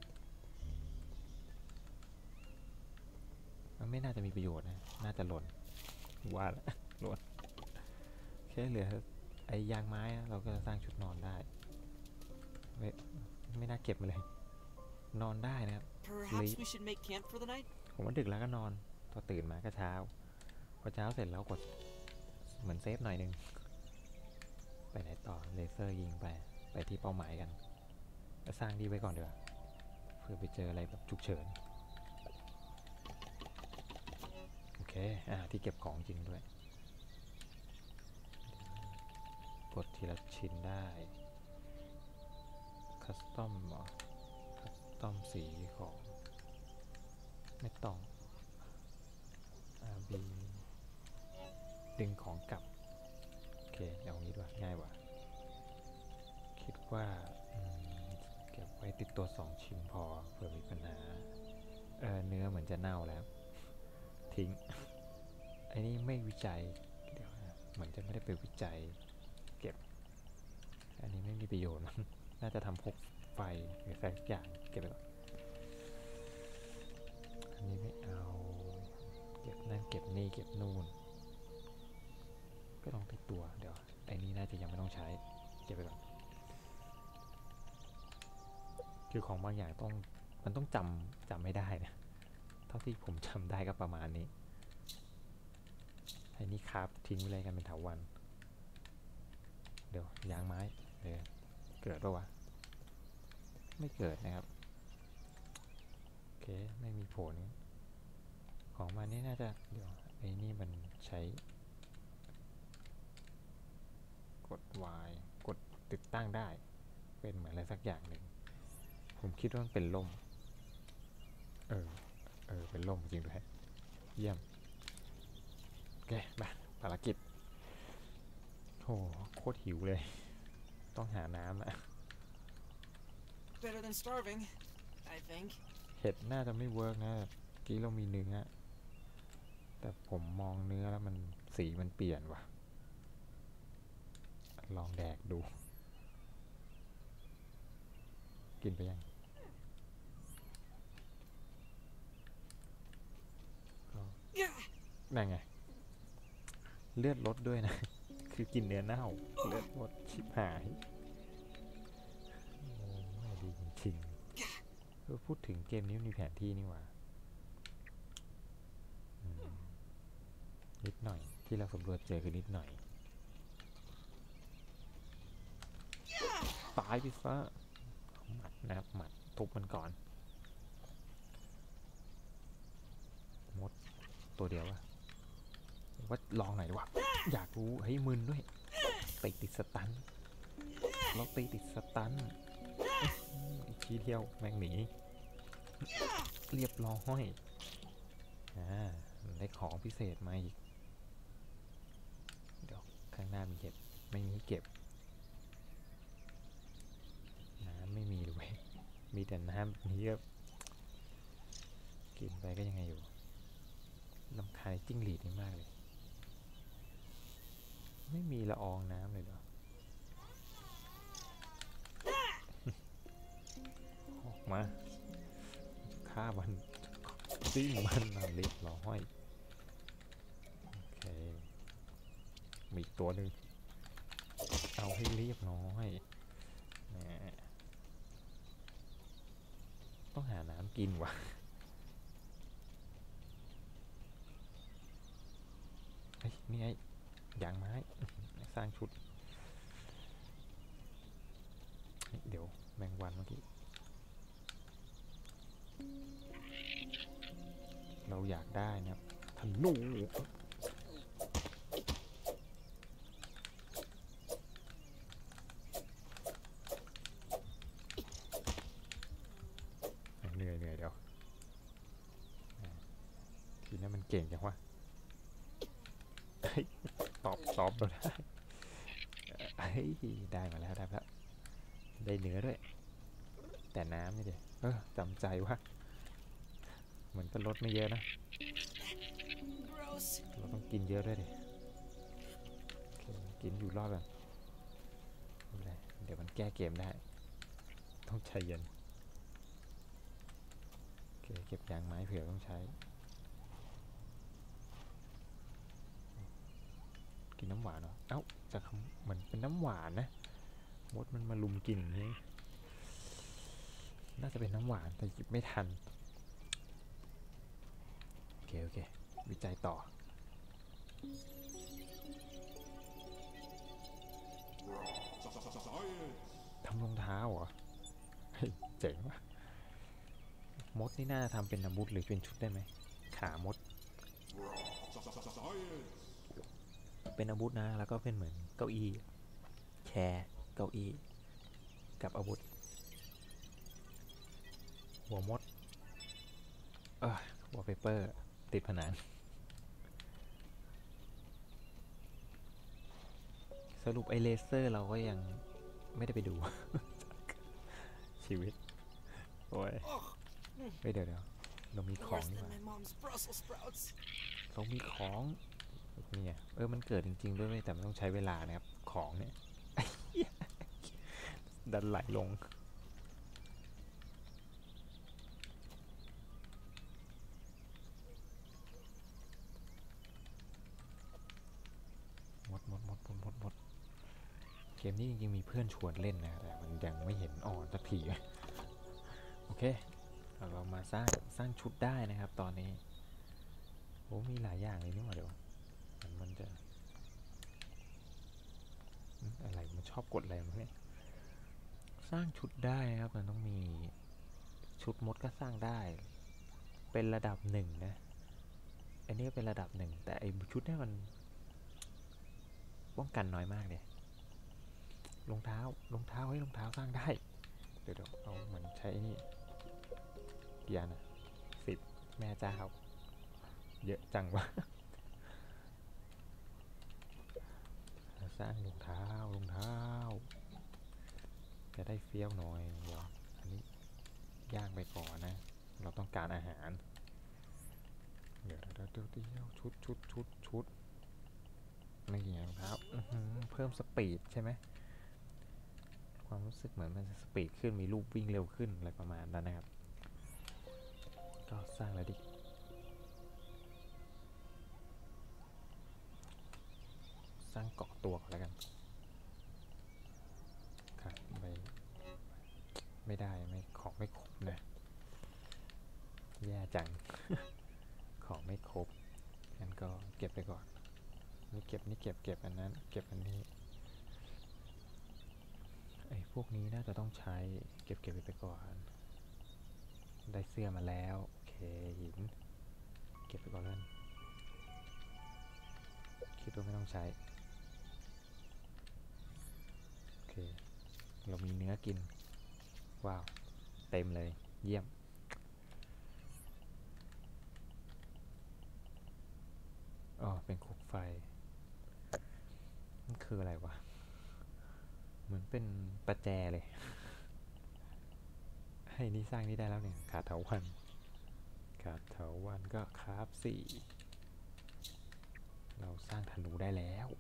มันไม่น่าจะมีประโยชน์นะน่าจะหล่นว่าหล่นแค่เหลือไอยางไม้อะเราก็จะสร้างชุดนอนได้ไม่ไม่น่าเก็บมาเลยนอนได้นะครับ Perhaps we should make camp for the night? ผมว่าดึกแล้วก็นอนพอตื่นมาก็เช้าพอเช้าเสร็จแล้วกดเหมือนเซฟหน่อยนึงไปไหนต่อเลเซอร์ยิงไปที่เป้าหมายกันแล้วสร้างดีไว้ก่อนดีกว่าเพื่อไปเจออะไรแบบฉุกเฉินโอเคที่เก็บของจริงด้วยกดทีละชิ้นได้คัสตอมคัสตอมสีของไม่ต้อง RB ดึงของกลับโอเคเอางี้ด้วยง่ายกว่าคิดว่าเก็บไว้ติดตัว2ชิ้นพอเผื่อมีปัญหาเนื้อเหมือนจะเน่าแล้วทิ้งไอ้นี่ไม่วิจัยเดี๋ยวนะเหมือนจะไม่ได้ไปวิจัยเก็บอันนี้ไม่มีประโยชน์ น่าจะทำพวกไฟหรือสักอย่างเก็บไปก่อนอันนี้ไม่เอาเก็บนั่นเก็บนี่เก็บนู่นก็ต้องติดตัวเดี๋ยวไอ้นี้น่าจะยังไม่ต้องใช้เก็บไปก่อนคือของบางอย่างมันต้องจำไม่ได้นะเท่าที่ผมจำได้ก็ประมาณนี้ไอ้นี่ครับทิ้งไว้เลยกันเป็นถาวรเดี๋ยวยางไม้เกิดปะวะไม่เกิดนะครับโอเคไม่มีผลของมันนี่น่าจะเดี๋ยวไอ้นี่มันใช้กด Y กดติดตั้งได้เป็นเหมือนอะไรสักอย่างหนึ่งผมคิดว่ามันเป็นล่มเป็นล่มจริงด้วยเยี่ยมโอเคมาภารกิจโหโคตรหิวเลยต้องหาน้ำอะ Better than starving, I think. เห็ดน่าจะไม่เวิร์กนะกี้เรามีเนื้อแต่ผมมองเนื้อแล้วมันสีมันเปลี่ยนว่ะลองแดกดูกินไปยังนั่นไงเลือดลดด้วยนะ คือกินเนื้อเน่าเลือดลดชิบหายโอ้ไม่ดีจริงๆพูดถึงเกมนี้มีแผนที่นี่หว่านิดหน่อยที่เราสำรวจเจอคือนิดหน่อยตายไปซะหมัดนะครับหมัดทุบมันก่อนมดตัวเดียวอะว่าลองหน่อยดีกว่าอยากรู้ให้มึนด้วยติดสตันเราติดสตันอีกทีเดียวแม่งหนีเรียบร้อยได้ของพิเศษมาอีกเดี๋ยวข้างหน้ามีเห็ดไม่มีเก็บน้ำไม่มีเลยมีแต่น้ำนี้ก็กินไปก็ยังไงอยู่ลำคาญจิ้งหรีดนี่มากเลยไม่มีละอองน้ำเลยเหรอออกมาฆ่ามันซิ่งมันเรียบร้อยโอเคมีอีกตัวหนึ่งเอาให้เรียบร้อยต้องหาน้ำกินว่ะนี่ไงยางไม้สร้างชุดเดี๋ยวแมงวันเมื่อกี้เราอยากได้นะธนูเหนื่อยเดี๋ยวทีนั้นมันเก่งจังวะตอบเราได้ได้มาแล้วได้เนื้อด้วยแต่น้ำนี่เดี๋ยวจำใจว่าเหมือนก็ลดไม่เยอะนะเราต้องกินเยอะด้วยดิกินอยู่รอดก่อนเดี๋ยวมันแก้เกมได้ต้องใจเย็นเก็บยางไม้เผื่อต้องใช้กินน้ำหวานเหรอเอ้าจะเหมือนเป็นน้ำหวานนะมดมันมาลุมกินอย่างนี้น่าจะเป็นน้ำหวานแต่หยิบไม่ทันโอเควิจัยต่อทำรองเท้าเหรอเฮ้ยเจ๋งว่ะมดนี่น่าจะทำเป็นอาวุธหรือเป็นชุดได้ไหมขามดเป็นอาวุธนะแล้วก็เป็นเหมือนเก้าอี้แชร์เก้าอี้กับอาวุธหัวมดวอลเปเปอร์ติดผนังสรุปไอเลเซอร์เราก็ยังไม่ได้ไปดู ชีวิตโอ้ยเดี๋ยวเรามีของ Worse นี่ than หว่า my mom's Brussels sprouts. เรามีของนี่ไงมันเกิดจริงๆด้วยแต่มันต้องใช้เวลานะครับของเนี่ย ดันไหลลงหมดเกมนี้จริงๆมีเพื่อนชวนเล่นนะแต่มันยังไม่เห็นอ่อนสักทีโอเคเรามาสร้างชุดได้นะครับตอนนี้โอ้มีหลายอย่างเลยนี่หว่าเดี๋ยวมันจะอะไรมันชอบกดอะไรมาเนี่ยสร้างชุดได้ครับมันต้องมีชุดมดก็สร้างได้เป็นระดับ1นะอันนี้เป็นระดับ1แต่ไอชุดเนี่ยมันป้องกันน้อยมากเลยรองเท้ให้รองเท้าสร้างได้เดี๋ยวเอาเหมือนใช้นี่กี่อันนะ10แม่เจ้าเยอะจังวะสร้างรองเท้าจะได้เฟี้ยวหน่อยเดี๋ยวอันนี้ย่างไปก่อนนะเราต้องการอาหารเดี๋ยวชุดไม่เงี้ยรองเท้าเพิ่มสปีดใช่ไหมความรู้สึกเหมือนมันจะสปีดขึ้นมีลูกวิ่งเร็วขึ้นอะไรประมาณนั้นนะครับก็สร้างแล้วดิสร้างเกาะตัวก่อนแล้วกันครับไม่ได้ของไม่ครบนะแย่จัง ของไม่ครบงั้นก็เก็บไปก่อนนี่เก็บอันนั้นเก็บอันนี้ไอ้พวกนี้น่าจะต้องใช้เก็บไปก่อนได้เสื้อมาแล้วโอเคหินเก็บไปก่อนแล้วคิดว่าไม่ต้องใช้โอเคเรามีเนื้อกินว้าวเต็มเลยเยี่ยมเป็นคุกไฟมันคืออะไรวะเหมือนเป็นประแจเลยให้นี่สร้างนี่ได้แล้วเนี่ยขาดเถาวัลย์ก็คราฟ4เราสร้างธนูได้แล้ว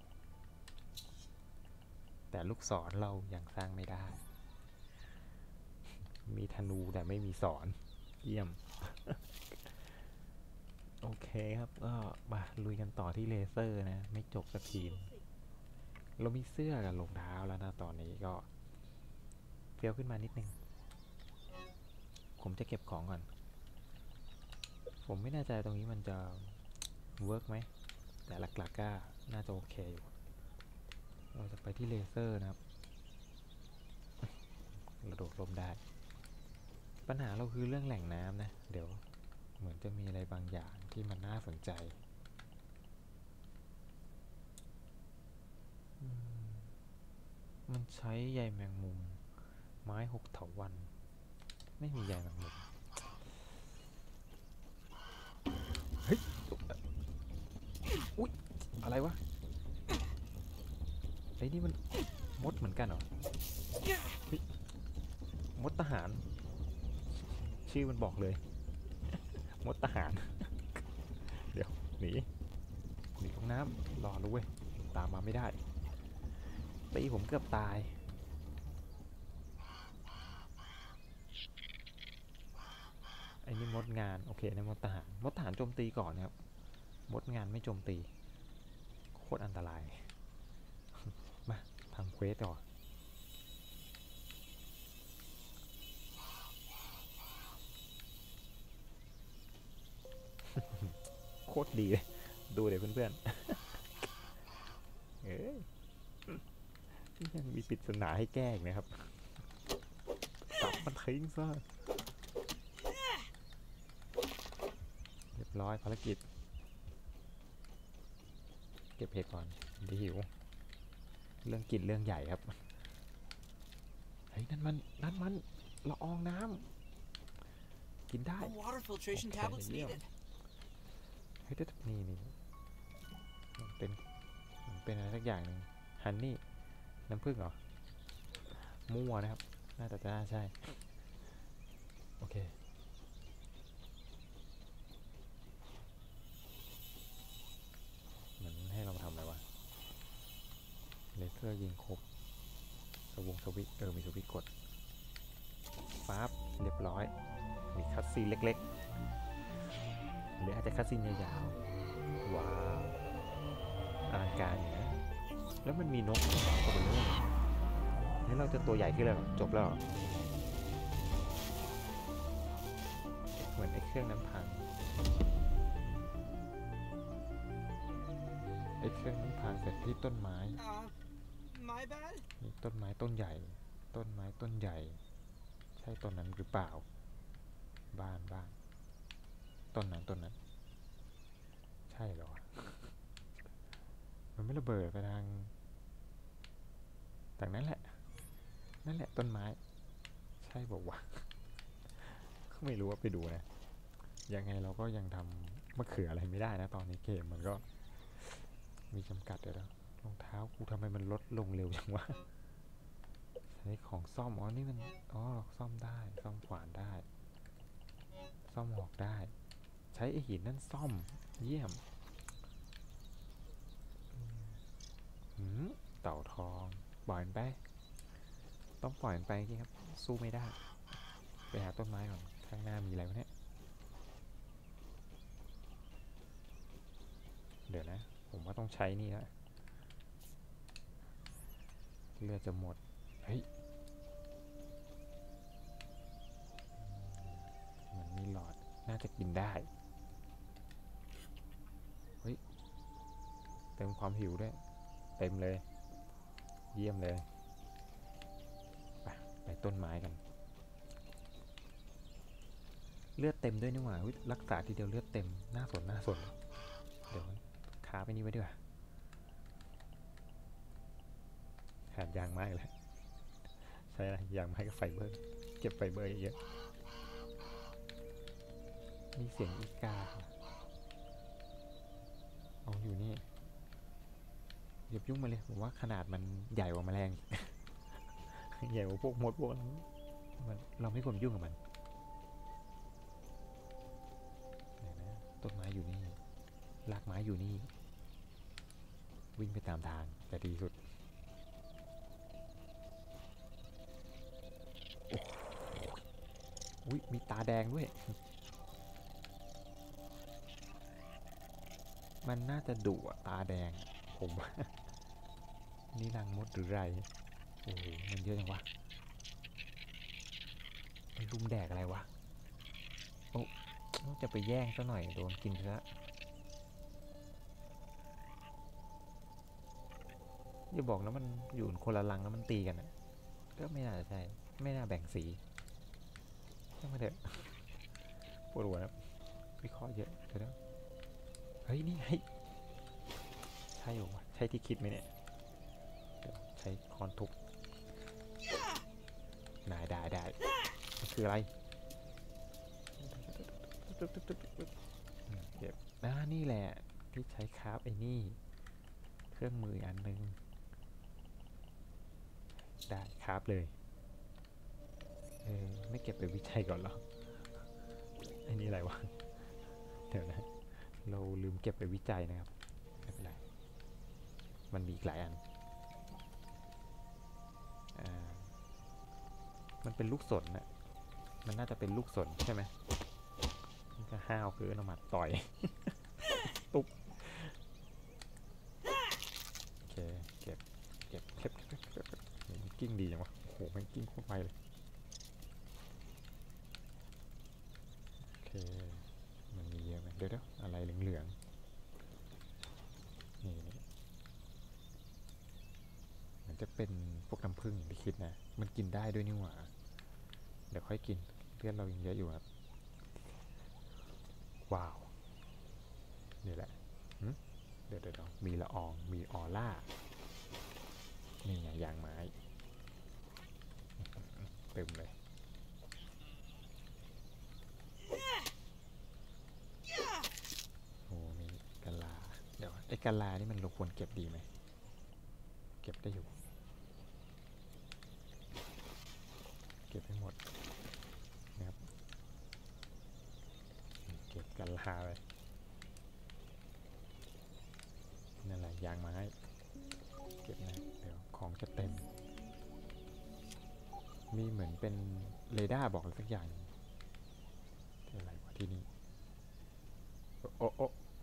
แต่ลูกศรเรายังสร้างไม่ได้มีธนูแต่ไม่มีศรเยี่ยม โอเคครับก็มาลุยกันต่อที่เลเซอร์นะไม่จบสักทีเรามีเสื้อกับรองเท้าแล้วนะตอนนี้ก็เฟี้ยวขึ้นมานิดนึงผมจะเก็บของก่อนผมไม่แน่ใจตรงนี้มันจะเวิร์กไหมแต่หลักๆก็น่าจะโอเคอยู่เราจะไปที่เลเซอร์นะครับเราโดดร่มได้ปัญหาเราคือเรื่องแหล่งน้ำนะเดี๋ยวเหมือนจะมีอะไรบางอย่างที่มันน่าสนใจมันใช้ใยแมงมุมไม้6 เถาวัลย์ไม่มีใยแมงมุมเฮ้ยอุ๊ยอะไรวะไอ้นี่มันมดเหมือนกันเหรอมดทหารชื่อมันบอกเลยมดทหาร เดี๋ยวหนีลงน้ำรอรู้เว้ยตามมาไม่ได้ตีผมเกือบตายไอ้นี่มดงานโอเคนะมดทหารโจมตีก่อนนะครับมดงานไม่โจมตีโคตรอันตรายมาทำเควสต่อ โคตรดีเลยดูเดี๋ยวเพื่อนๆ เอ้ยยังมีปริศนาให้แก้อีกนะครับจับมันทิ้งซะเรียบร้อยภารกิจเก็บเห็ดก่อนเดี๋ยวหิวเรื่องกินเรื่องใหญ่ครับเฮ้ยนั่นมันละอองน้ำกินได้ No water filtration tablets needed. เฮ้ยนี่มันเป็นอะไรสักอย่างหนึ่งฮันนี่น้ำผึ้งเหรอมั่วนะครับน่าใช่โอเคมันให้เรามาทำอะไรวะเลเซอร์ยิงครบสวิตช์มีสวิตช์กดฟ้าบเรียบร้อยมีคัสซีนเล็กๆหรืออาจจะคัสซีนยาวๆว้าวอลังการอยู่นะแล้วมันมีนกตัวเบลอนี่เราจะตัวใหญ่ขึ้นแล้วจบแล้วเหมือนไอ้เครื่องนั้นพังเสร็จที่ต้นไม้ My bad. มีต้นไม้ต้นใหญ่ใช่ต้นนั้นหรือเปล่าบ้านต้นนั้นใช่เหรอ มันไม่ระเบิดไปทางนั้นแหละต้นไม้ใช่บอกว่าไม่รู้ว่าไปดูนะยังไงเราก็ยังทำมะเขืออะไรไม่ได้นะตอนนี้เกมมันก็มีจำกัดเลยนะรองเท้ากูทำไมมันลดลงเร็วจังวะใช้ของซ่อมนี่มันซ่อมได้ซ่อมขวานได้ซ่อมหอกได้ใช้ไอหินนั่นซ่อมเยี่ยมเต่าทองปล่อยมันไปต้องปล่อยมันไปจริงครับสู้ไม่ได้ไปหาต้นไม้ก่อนข้างหน้ามีอะไรวะเนี่ยเดี๋ยวนะผมว่าต้องใช้นี่แล้วเลือดจะหมดเฮ้ยมันมีหลอดน่าจะกินได้เฮ้ยเติมความหิวด้วยเต็มเลยเยี่ยมเลยไปต้นไม้กันเลือดเต็มด้วยนี่หว่ารักษาทีเดียวเลือดเต็มน่าสนเดี๋ยวขาไปนี่ไว้ดีกว่าขาดยางไม้แล้วใช่อะไรยางไม้กับไฟเบอร์เก็บไฟเบอร์เยอะมีเสียงอีกาเอาอยู่นี่อย่ายุ่งมาเลยผมว่าขนาดมันใหญ่กว่าแมลง ใหญ่กว่าพวกมดพวกนั้นเราไม่ควรยุ่งกับมันนะต้นไม้อยู่นี่รากไม้อยู่นี่วิ่งไปตามทางจะดีสุดอุ้ยมีตาแดงด้วย มันน่าจะดุอะตาแดงผมว่า นี่รังมดหรือไรโอ้โหมันเยอะจังวะมันลุมแดกอะไรวะโอ้จะไปแย่งซะหน่อยโดนกินซะอย่าบอกนะมันอยู่คนละรังแล้วมันตีกันนะก็ไม่น่าจะใช่ไม่น่าแบ่งสีช่างมาเถอะปวดหัวนะวิเคราะห์เยอะเดี๋ยวเฮ้ยนี่ไงใช่หรอวะใช่ที่คิดไหมเนี่ยใช้คอนทุบได้มันคืออะไรเก็บนี่แหละที่ใช้คราฟไอ้นี่เครื่องมืออันนึงได้คราฟเลยไม่เก็บไปวิจัยก่อนหรอไอ้นี่อะไรวะเดี๋ยวนะเราลืมเก็บไปวิจัยนะครับไม่เป็นไรมันมีอีกหลายอันมันเป็นลูกสนนะมันน่าจะเป็นลูกสนใช่ไหมมันก็ห้าวคือเอามาต่อย ตุ๊บโอเคเก็บเก็บมันกิ้งดีจังวะโอ้โหมันกิ้งโคตรไปเลยโอเคมันมีเยอะไหมเดี๋ยวอะไรเหลืองๆนี่มันจะเป็นพวกน้ำผึ้งอย่างที่คิดนะมันกินได้ด้วยนี่หว่าเดี๋ยวค่อยกินเลือดเรายังเยอะอยู่ครับว้าวนี่แหละเดี๋ยวมีละอองมีออร่านี่ไงยางไม้เต็มเลยโอ้มีกะลาเดี๋ยวไอ้กะลานี่มันเราควรเก็บดีไหมเก็บได้อยู่เก็บให้หมดนะครับเก็บกะลาเลยนั่นแหละยางไม้เก็บนะเดี๋ยวของจะเต็มมีเหมือนเป็นเรดาร์บอกอะไรสักอย่างอะไรวะที่นี่โอ้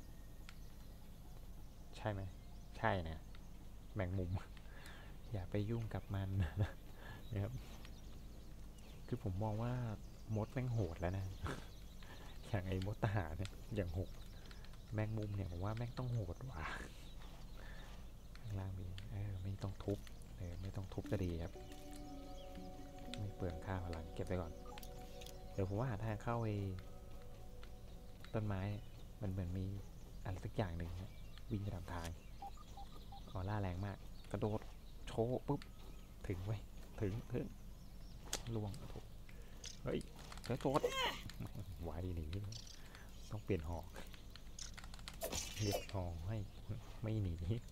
ใช่ไหมใช่นะแมงมุม อย่าไปยุ่งกับมันนะครับคือผมมองว่ามดแม่งโหดแล้วนะ อย่างไอ้มดทหารเนี่ยอย่างโหดแมงมุมเนี่ยผมว่าแม่งต้องโหดว่ะข้างล่างมีไม่ต้องทุบไม่ต้องทุบก็ดีครับไม่เปลืองค่าพลังเก็บไปก่อนเดี๋ยวผมว่าหาทางเข้าไอ้ต้นไม้มันเหมือนมีอะไรสักอย่างหนึ่งนะวิ่งไปตามทางออร่าแรงมากกระโดดโชว์ปุ๊บถึงไว้ถึงล่วงเฮ้ยกระโดดไวหนีต้องเปลี่ยนหอกเรียกหอกให้ไม่หนี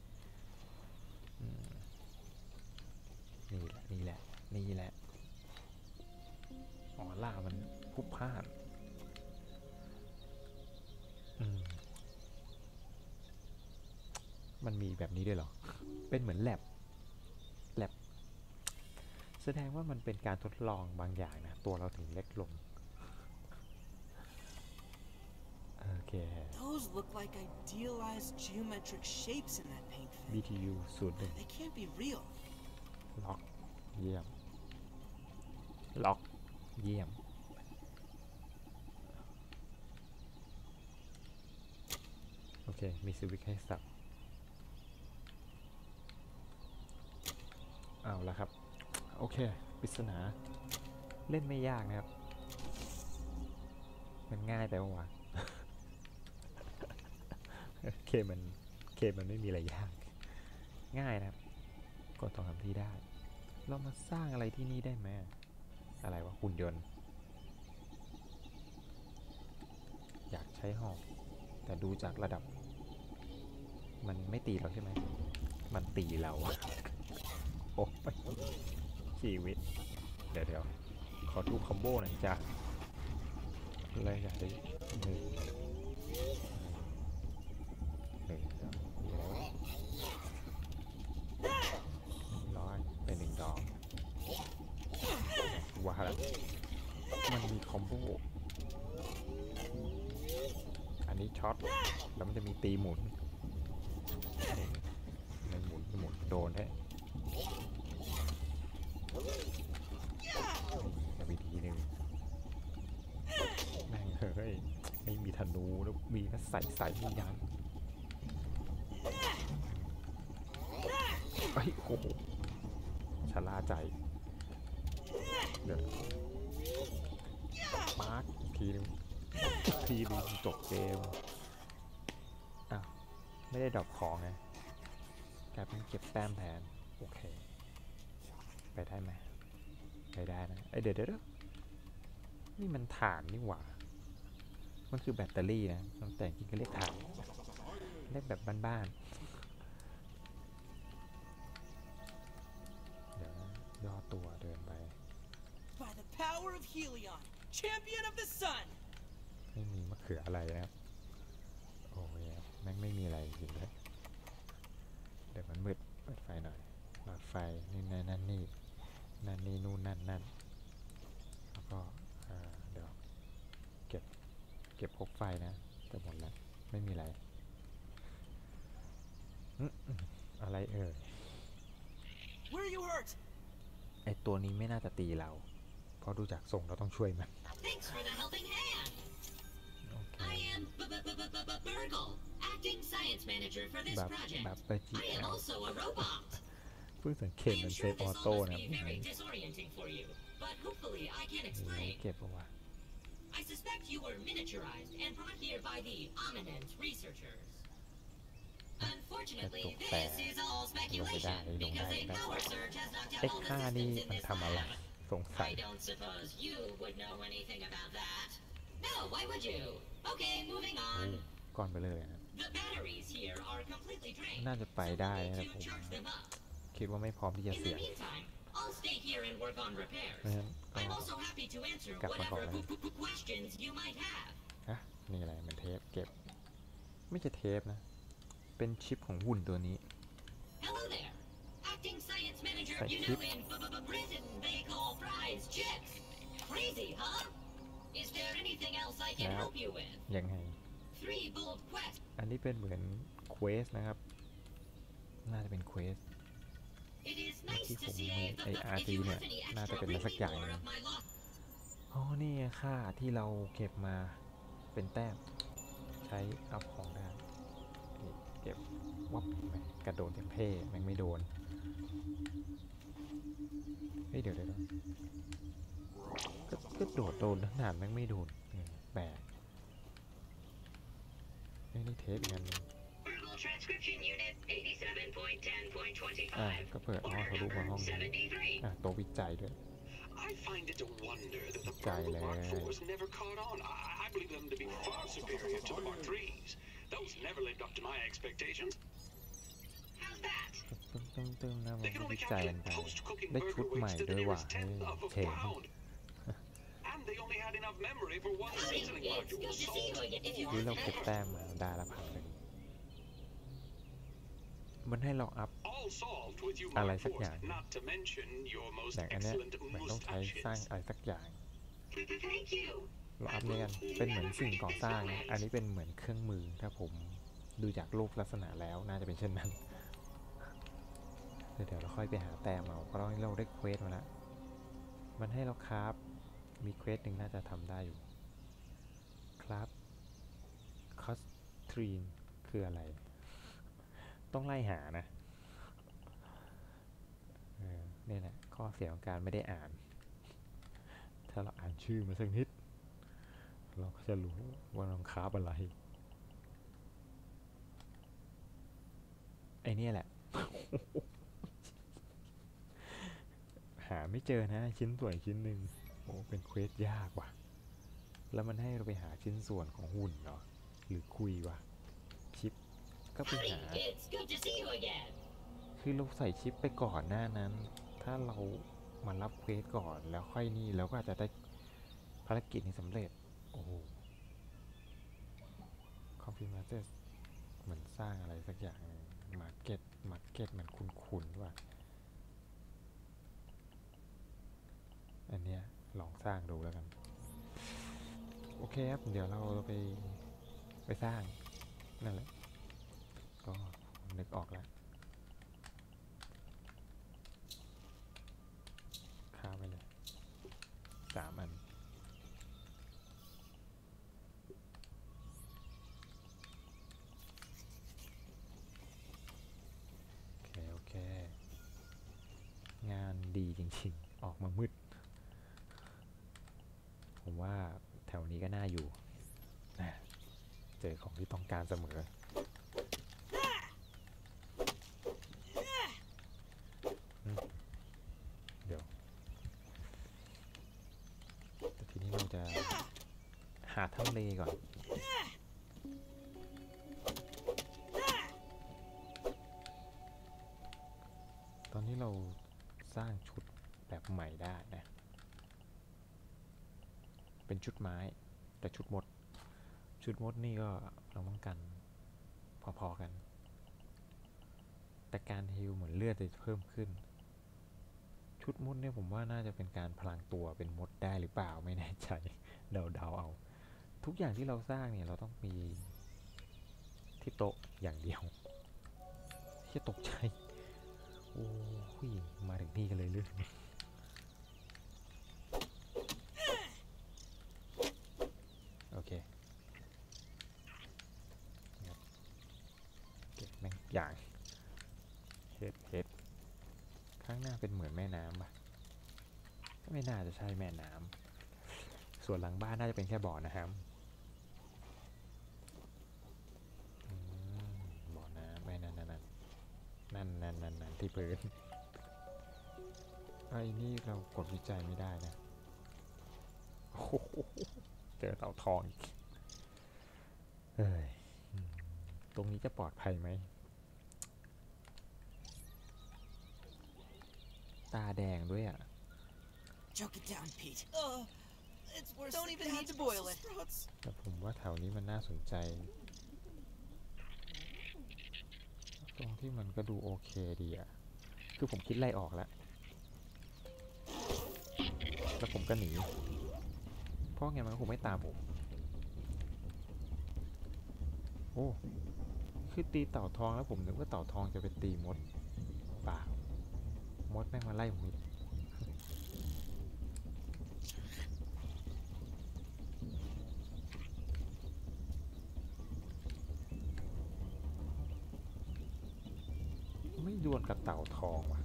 นี่แหละออร่ามันพุบพลาดมันมีแบบนี้ด้วยเหรอเป็นเหมือนแลบแสดงว่ามันเป็นการทดลองบางอย่างนะตัวเราถึงเล็กลงโอเค Those look like idealized geometric shapes in that paint thing. BTU 01 They can't be real. ล็อกเยี่ยมล็อกเยี่ยมโอเคมีสวิตช์ให้สับเอาละครับโอเคปริศนาเล่นไม่ยากนะครับมันง่ายไปวะ เคมันไม่มีอะไรยากง่ายนะครับก็ต้องทำที่ได้เรามาสร้างอะไรที่นี่ได้ไหมอะไรวะหุ่นยนต์อยากใช้หอกแต่ดูจากระดับมันไม่ตีเราใช่ไหมมันตีเราโอ้ไปชีวิตเดี๋ยวขอดูคอมโบหน่อยจ้ะเลยอยากได้หนึ่งร้อยเป็น1 ดอกว้าแล้วมันมีคอมโบอันนี้ช็อตแล้วมันจะมีตีหมุนในหมุนโดนแท้วิธีหนึ่งแม่งเฮ้ยไม่มีธนูแล้วมีก็ใส่มียันไอ้โอ้โหชะล่าใจเดี๋ยวมาร์กอีกทีนึงจบเกมอ้าวไม่ได้ดรอปของไงกลายเป็นเก็บแต้มแทนโอเคไปได้ไหมไปได้นะเดี๋ยวนี่มันถ่านนี่หว่ามันคือแบตเตอรี่นะแต่จริงก็เรียกถ่านเรียกแบบบ้านๆเดี๋ยวย่อตัวเดินไป By the power of Helion, champion of the sun. ไม่มีมะเขืออะไรนะครับโอ้ยแม่งไม่มีอะไรจริงเลยเดี๋ยวมันมืดเปิดไฟหน่อยหลอดไฟนี่นั่นนี่นู่นนั่นแล้วก็เดี๋ยวเก็บพกไฟนะจะหมดแล้วไม่มีอะไรอะไร Where are you hurt? ไอตัวนี้ไม่น่าจะตีเรา เพราะดูจากทรงเราต้องช่วยมัน Thanks for the helping hand. โอเค I am Burgle, acting science manager for this แบบ project. แบบประจิ I am also a robot. เพิ่งสังเก I ตมั am นเซ sure ฟออ this โต้ all นะ must be very disorienting for you, but hopefully I can โอ้ explain. เก็บเอาไว้ I suspect you were miniaturized and brought here by the Ominent researchers. Unfortunately, this is all speculation because a power surge has knocked ไอ้ out all ค่า the นี่ systems in มัน this ทำอะไร lab. สงสัย I don't suppose you would know anything about that. No, why would you? Okay, moving โอ้ on. ก้อนไปเลยนะ The batteries here are completely drained. น่าจะไป So ได้ we นะ need ผม to charge them up. คิดว่าไม่พร้อมที่จะ In เสี่ the ยง meantime, I'll stay here and work on เพราะ repairs. ฉะนั้นก็ I'm also happy to answer กลับมาก่อน whatever เลย questions you might have. ฮะนี่อะไรมันเทปเก็บ ไม่ใช่เทปนะ เป็นชิปของหุ่นตัวนี้ Hello there. Acting science manager, Science you chip. know in Britain they call fries chips. Crazy, huh? Is there anything else I can Now. help you with? ยังไง Three bold quests. อันนี้เป็นเหมือนเควสนะครับ น่าจะเป็นเควส It is nice to see ไอ้ RT เนี่ย น่าจะเป็นอะไรสักอย่างหนึ่ง of my loss. อ๋อ นี่ไงค่าที่เราเก็บมาเป็นแต้ม ใช้อัพของได้นี่เก็บวับไปกระโดดอย่างเท่แม่งไม่โดน เฮ้ยเดี๋ยวก็โดดโดนขนาดแม่งไม่โดนแปลกเฮ้ยนี่เทปอีกอันหนึง Verbal transcription unit 87.10.25. ก็เปิดทะลุมาห้องนี้ 73. โต๊ะวิจัยด้วย I find it a wonder that the Guy Burgle Mark there. IVs never caught on. I believe them to be far superior to the Mark IIIs. Those never lived up to my expectations. How's that? ตึ้งๆนะมัน They can ก็ only วิจัยกัน calculate ไป post-cooking ได้ชุด burger ใหม่ weights to ด้ the วยว่ะ nearest เฮ้ย tenth of a เจ๋ง pound. And they only had enough memory for one Howdy, seasoning it's good module. to see you again. If you หรือ want เราเก็บ to แต้มมาได้ละ1,000มันให้เราอัพ All solved with you, อะไร Mark สัก IVs, อย่าง not to mention your most อย่างอันเนี้ย excellent เหมือนต้องใช้สร้าง moustaches. อะไรสักอย่าง Thank you. เราอัพเนี่ยกันเป็นเหมือนสิ่งก่อสร้างนะอันนี้เป็นเหมือนเครื่องมือถ้าผมดูจากรูปลักษณะแล้วน่าจะเป็นเช่นนั้นเดี๋ยวเราค่อยไปหาแต้มเอาเพราะเราได้เควสมาแล้วมันให้เราคราฟมีเควสหนึ่งน่าจะทำได้อยู่คราฟคอสตรีนคืออะไร ต้องไล่หานะนี่แหละข้อเสียของการไม่ได้อ่าน ถ้าเราอ่านชื่อมาสักนิดเราก็จะรู้ว่าเราคราฟอะไรไอเนี่ยแหละ หาไม่เจอนะชิ้นส่วนชิ้นหนึ่งโอ้เป็นเควสยากว่ะแล้วมันให้เราไปหาชิ้นส่วนของหุ่นเหรอหรือคุยวะชิปก็ไป Howdy, หา it's good to see you again. คือเราใส่ชิปไปก่อนหน้านั้น ถ้าเรามารับเควสก่อนแล้วค่อยนี่เราก็อาจจะได้ภารกิจนี้สำเร็จโอ้โหคอมพิวเตอร์เหมือนสร้างอะไรสักอย่างมาร์เก็ตมันคุ้นๆว่ะอันเนี้ยลองสร้างดูแล้วกันโอเคครับเดี๋ยวเราไปสร้างนั่นแหละก็นึกออกแล้วข้ามไปเลย3 อันโอเคงานดีจริงๆออกมามืดผมว่าแถวนี้ก็น่าอยู่เจอของที่ต้องการเสมอเดี๋ยวแต่ทีนี้เราจะหาทำเลก่อนตอนนี้เราสร้างชุดแบบใหม่ได้นะเป็นชุดไม้แต่ชุดมดนี่ก็เราต้องกันพอๆกันแต่การฮีลเหมือนเลือดจะเพิ่มขึ้นชุดมดเนี่ยผมว่าน่าจะเป็นการพลางตัวเป็นมดได้หรือเปล่าไม่แน่ใจ เดาเอาทุกอย่างที่เราสร้างเนี่ยเราต้องมีที่โต๊ะอย่างเดียวที่ตกใจโอ้ยมาถึงนี่กันเลยหรือโอเคเก็บแม่งอย่างเห็ดข้างหน้าเป็นเหมือนแม่น้ำป่ะไม่น่าจะใช่แม่น้ำส่วนหลังบ้านน่าจะเป็นแค่บ่อนะครับบ่อน้ำไม่นั่นที่พื้นไอ้นี่เรากดวิจัยไม่ได้นะโอ้โหเจอเต่าทองอีกเอ้ยตรงนี้จะปลอดภัยไหมตาแดงด้วยอ่ะ Choke it down, Pete. It's worse. Don't even need to boil it. แต่ผมว่าแถวนี้มันน่าสนใจตรงที่มันก็ดูโอเคดีอ่ะคือผมคิดไล่ออกแล้วผมก็หนีเพราะไงมันก็คงไม่ตามผมโอ้คือตีเต่าทองแล้วผมนึกว่าเต่าทองจะไปตีมดเปล่ามดแม่งมาไล่ผมอีกไม่ดวลกับเต่าทองว่ะ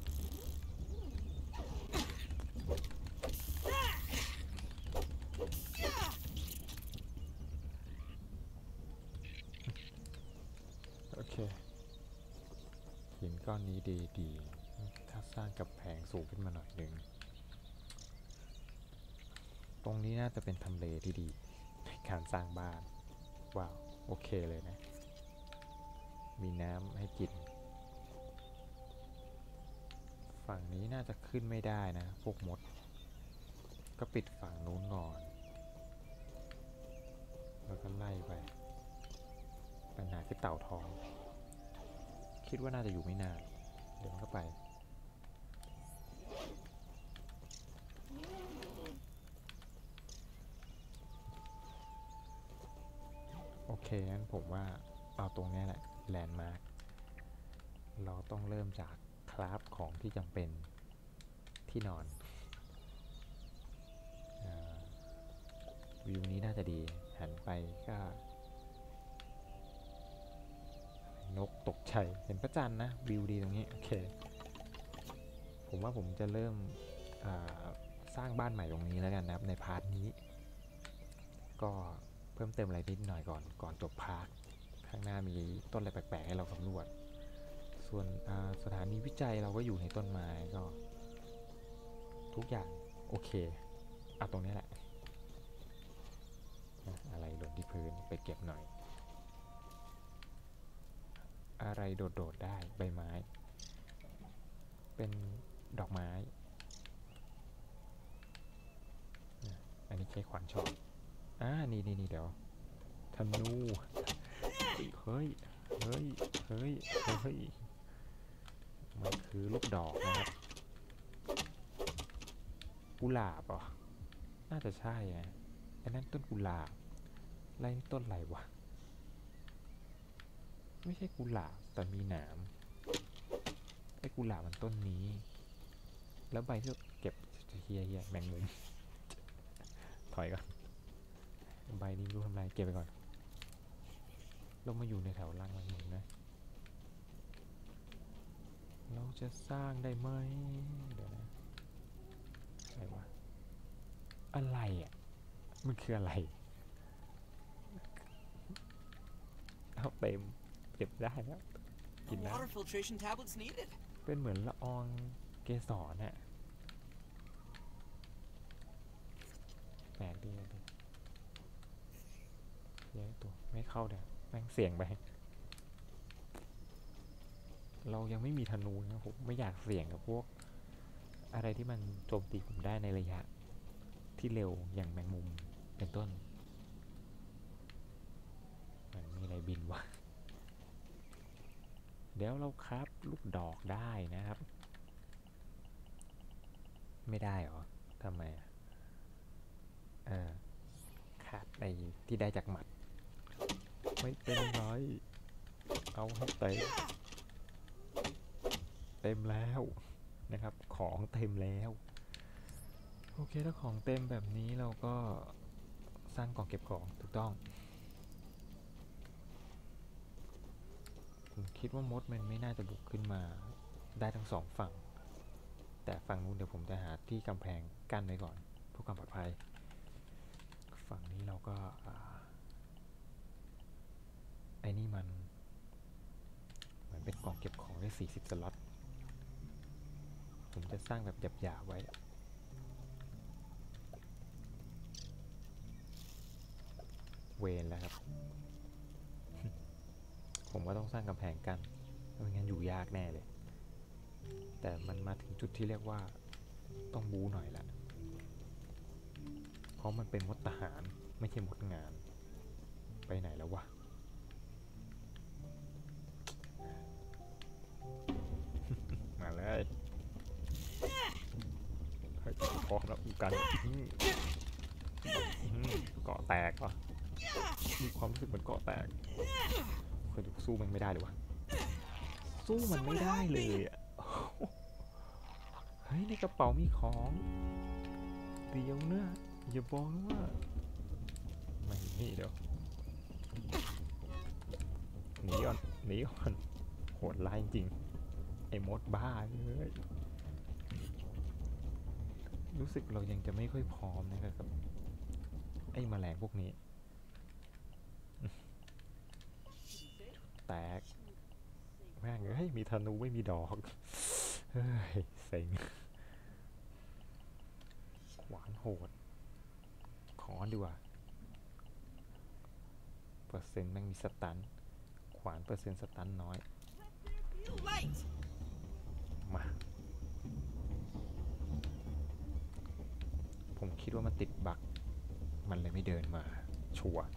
โอเคหินก้อนนี้ดีถ้าสร้างกับแพงสูงขึ้นมาหน่อยนึงตรงนี้น่าจะเป็นทำเลที่ดีในการสร้างบ้านว้าวโอเคเลยนะมีน้ำให้กินฝั่งนี้น่าจะขึ้นไม่ได้นะพวกมดก็ปิดฝั่งนู้นก่อนแล้วก็ไล่ไปปัญหาคือเต่าทองคิดว่าน่าจะอยู่ไม่นานเดี๋ยวมันก็ไปโอเคงั้นผมว่าเอาตรงนี้แหละแลนด์มาร์คเราต้องเริ่มจากคราฟของที่จำเป็นที่นอนวิวนี้น่าจะดีหันไปก็นกตกใจเห็นพระจันทร์นะวิวดีตรงนี้โอเคผมว่าผมจะเริ่มสร้างบ้านใหม่ตรงนี้แล้วกันนะครับในพาร์ทนี้ก็เพิ่มเติมอะไรนิดหน่อยก่อนจบพาร์ทข้างหน้ามีต้นอะไรแปลกๆให้เราสำรวจส่วนสถานีวิจัยเราก็อยู่ในต้นไม้ก็ทุกอย่างโอเคเอาตรงนี้แหละอะไรหล่นที่พื้นไปเก็บหน่อยอะไรโดดๆได้ใบไม้เป็นดอกไม้อันนี้ใช้ขวานช็อตนี่เดี๋ยวธนูเฮ้ยมันคือลูกดอกนะครับกุหลาบเหรอน่าจะใช่อันนั้นต้นกุหลาบไรนี่ต้นอะไรวะไม่ใช่กุหลาบแต่มีหนามไอ้กุหลาบมันต้นนี้แล้วใบที่เก็บเฮียแมงมุมถอยก่อนใบนี้รู้ทำไรเก็บไปก่อนเรามาอยู่ในแถวล่างแมงมุมนะเราจะสร้างได้ไหมเดี๋ยวนะอะไรวะอะไรมันคืออะไรเอาเต็มเก็บได้แล้วกินได้ Water filtration tablets needed. เป็นเหมือนละอองเกสรแปลกดีย้ายตัวไม่เข้าเดี๋ยวแม่งเสี่ยงไปเรายังไม่มีธนูนะผมไม่อยากเสี่ยงกับพวกอะไรที่มันโจมตีผมได้ในระยะที่เร็วอย่างแมงมุมเป็นต้นมันมีอะไรบินวะเดี๋ยวเราครับลูกดอกได้นะครับ ไม่ได้เหรอทำไมขาดในที่ได้จากหมัดไม่เป็นไรเอาให้เตะเต็มแล้วนะครับของเต็มแล้วโอเคถ้าของเต็มแบบนี้เราก็สร้างกล่องเก็บของถูกต้องผมคิดว่ามดมันไม่น่าจะบุกขึ้นมาได้ทั้งสองฝั่งแต่ฝั่งนู้นเดี๋ยวผมจะหาที่กำแพงกั้นไว้ก่อนเพื่อความปลอดภัยฝั่งนี้เราก็ไอ้นี่มันเหมือนเป็นกล่องเก็บของได้40 สล็อตผมจะสร้างแบบหยาบๆไว้เวรแล้วครับ ผมว่าต้องสร้างกำแพงกันไม่งั้นอยู่ยากแน่เลยแต่มันมาถึงจุดที่เรียกว่าต้องบู๊หน่อยละเพราะมันเป็นมดทหารไม่ใช่มดงานไปไหนแล้ววะ มาเลยพร้อมแล้วกันเกาะแตกเหรอมีความรู้สึกเหมือนเกาะแตกเคยดูสู้มันไม่ได้เลยวะสู้มันไม่ได้เลยอ่ะเฮ้ยในกระเป๋ามีของเดี๋ยวนะอย่าบอกนะว่าไม่มีเดี๋ยวหนีก่อนหนีก่อนโหดร้ายจริงไอ้มดบ้าเลยรู้สึกเรายังจะไม่ค่อยพร้อมนะครับไอ้แมลงพวกนี้แตกแม่งเฮ้ยมีธนูไม่มีดอกเฮ้ยเซ็งขวานโหดขอนดีกว่าเปอร์เซ็นต์แม่งมีสตันขวานเปอร์เซ็นต์สตันน้อยมาผมคิดว่ามันติดบั๊กมันเลยไม่เดินมาชัวร์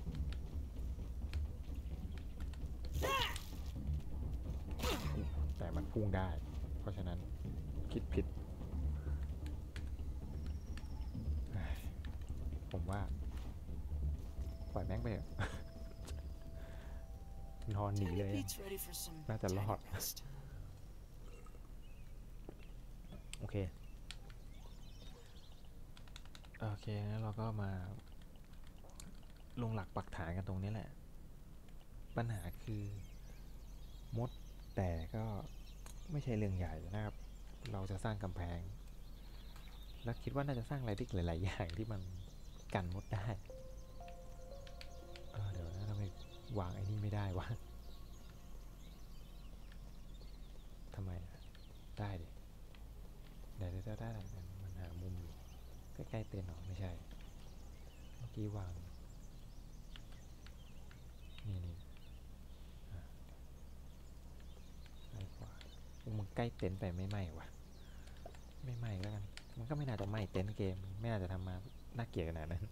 แต่มันพุ่งได้เพราะฉะนั้นคิดผิดผมว่าปล่อยแม่งไปเถอะ นอนหนีเลยน่าจะรอดโอเคแล้วเราก็มาลงหลักปักฐานกันตรงนี้แหละปัญหาคือมดแต่ก็ไม่ใช่เรื่องใหญ่นะครับเราจะสร้างกำแพงแล้วคิดว่าน่าจะสร้างอะไรที่หลายๆอย่างที่มันกันมดได้เดี๋ยวนะทำไมวางไอ้นี่ไม่ได้วะทำไมได้ดิได้มันหามุมอยู่ใกล้ๆเต็นท์หรอไม่ใช่เมื่อกี้วางนี่ใกล้กว่ามึงใกล้เต็นท์ไปไม่ไหม้วะไม่ไหม้แล้วกันมันก็ไม่น่าจะไหม้เต็นท์เกมไม่น่าจะทำมาน่าเกลียดขนาดนั้น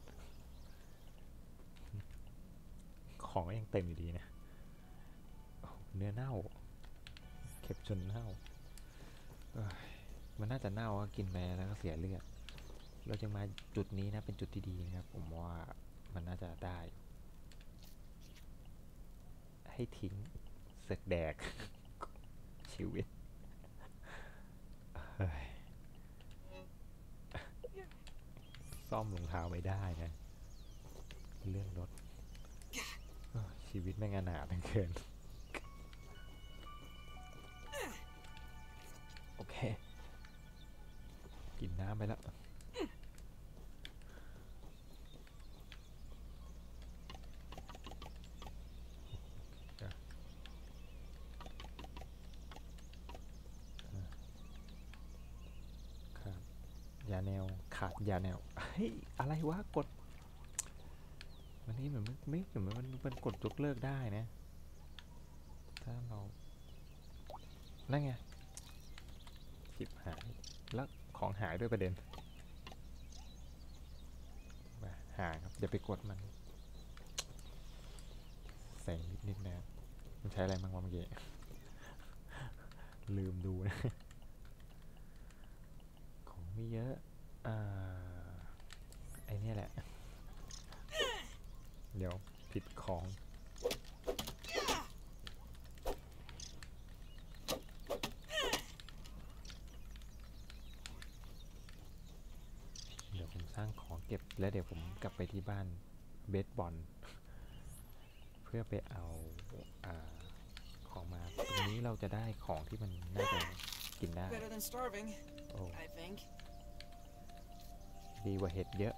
ของก็ยังเต็มอยู่ดีนะเนื้อเน่าเก็บจนเน่ามันน่าจะเน่ากินไปแล้วก็เสียเลือดเราจะมาจุดนี้นะเป็นจุดที่ดีนะครับผมว่ามันน่าจะได้ให้ทิ้งเสกแดก ชีวิตซ่อมรองเท้าไม่ได้นะเรื่องรถชีวิตแม่งอนาถเหลือเกินโอเคกินน้ำไปแล้วยาแนวขาดยาแนวเฮ้ยอะไรวะกดวันนี้เหมือนไม่เหมือนมันกดยกเลิกได้นะถ้าเรานั่นไงจิบหายแล้วของหายด้วยประเด็นหาครับอย่าไปกดมันแสงนิดนะมันใช้อะไรบ้างวะเมื่อกี้ลืมดูนะของไม่เยอะไอ้นี่แหละเดี๋ยวผิดของแล้วเดี๋ยวผมกลับไปที่บ้านเบสบอล เพื่อไปเอาของมาตรงนี้เราจะได้ของที่มันน่าจะกินได้ Better than starving, โอ้ I think. ดีกว่าเห็ดเยอะ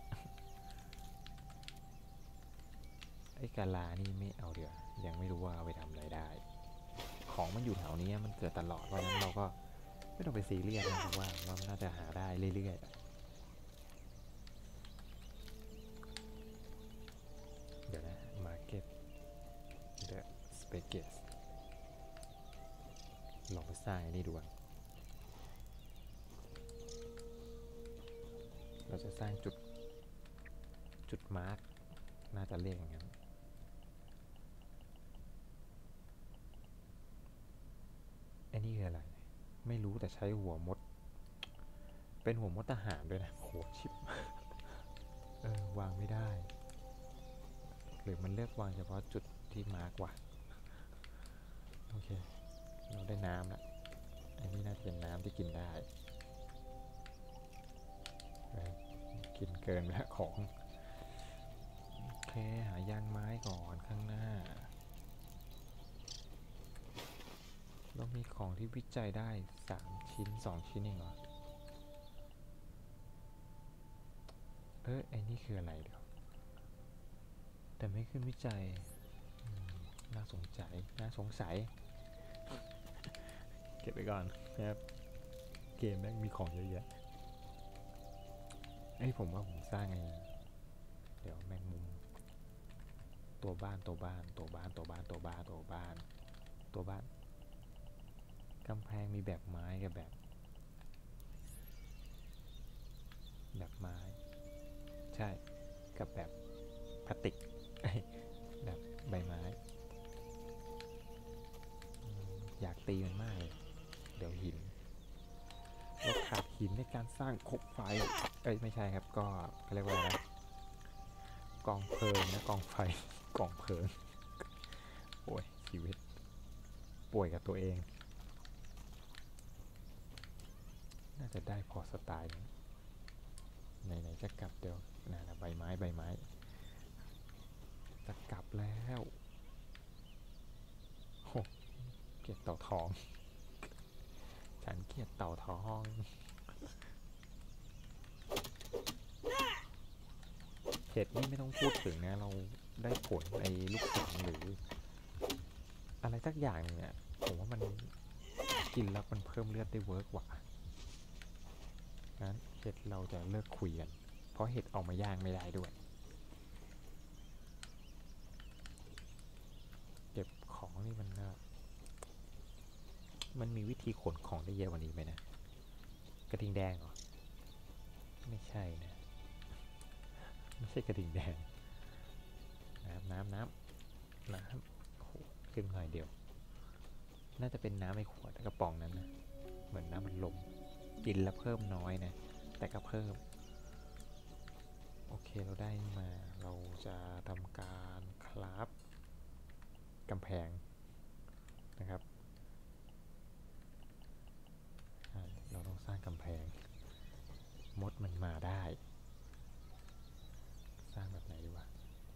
ไอ้กาลานี่ไม่เอาเดี๋ยวยังไม่รู้ว่าเอาไปทำอะไรได้ ของมันอยู่แถวนี้มันเกิดตลอดเพราะฉะนั้นเราก็ไม่ต้องไปซีเรียสนะครับว่าเราน่าจะหาได้เรื่อยๆเดี๋ยวนะ Market the Spaces ลองไปสร้างไอ้นี่ดูก่อนเราจะสร้างจุดมาร์กน่าจะเรียกอย่างนั้นไอ้นี่คืออะไรไม่รู้แต่ใช้หัวมดเป็นหัวมดทหารด้วยนะโหชิป วางไม่ได้หรือมันเลือกวางเฉพาะจุดที่มาร์กว่ะโอเคเราได้น้ำแล้วอันนี้น่าจะเป็นน้ำที่กินได้กินเกินไปแล้วของโอเคหายางไม้ก่อนข้างหน้าแล้วมีของที่วิจัยได้3 ชิ้น 2 ชิ้นเองเหรอไอ้นี่คืออะไรเดี๋ยวแต่ไม่ขึ้นวิจัยน่าสงสัยเก็บไปก่อนนะครับเกมแม่งมีของเยอะแยะผมว่าผมสร้างไงเดี๋ยวแมงมุมตัวบ้านกำแพงมีแบบไม้กับแบบไม้ใช่กับแบบพลาสติกแบบใบไม้อยากตีมันมากเลยเดี๋ยวหินเราขาดหินในการสร้างคบไฟไม่ใช่ครับก็เขาเรียกว่าอะไรนะกองเพลิงนะกองไฟกองเพลิงโอ้ยชีวิตป่วยกับตัวเองน่าจะได้พอสไตล์ไหนจะกลับเดี๋ยวนะใบไม้จะกลับแล้วโหเกลียดเต่าทองฉันเกลียดเต่าทองเห็ดนี่ไม่ต้องพูดถึงนะเราได้ผลในลูกศิษย์หรืออะไรสักอย่างเนี่ยผมว่ามันกินแล้วมันเพิ่มเลือดได้เวิร์กกว่างั้นเห็ดเราจะเลิกคุยกันเพราะเห็ดออกมาย่างไม่ได้ด้วยเก็บของนี่มันมีวิธีขนของได้เยอะกว่านี้ไหมนะกระทิงแดงเหรอไม่ใช่นะไม่ใช่กระทิงแดงน้ำโอ้โหขึ้นหน่อยเดียวน่าจะเป็นน้ำในขวดกระป๋องนั้นนะเหมือนน้ำมันลมกินแล้วเพิ่มน้อยนะแต่ก็เพิ่มโอเคเราได้มาเราจะทำการคราฟกำแพงนะครับเราต้องสร้างกำแพงมดมันมาได้สร้างแบบไหนดีวะ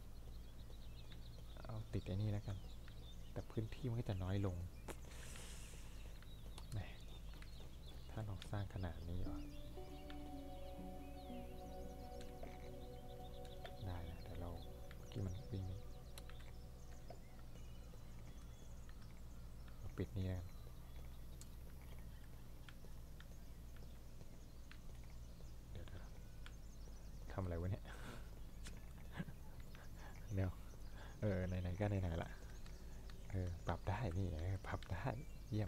เอาติดไอ้นี่แล้วกันแต่พื้นที่มันก็จะน้อยลงถ้าเราสร้างขนาดนี้เหรอได้นะแต่เราที่มันวิ่งเราปิดนี่กันเดี๋ยวทำอะไรวะเนี่ยเดี๋ยวไหนๆก็ไหนๆละปรับได้นี่ปรับได้เยี่ยม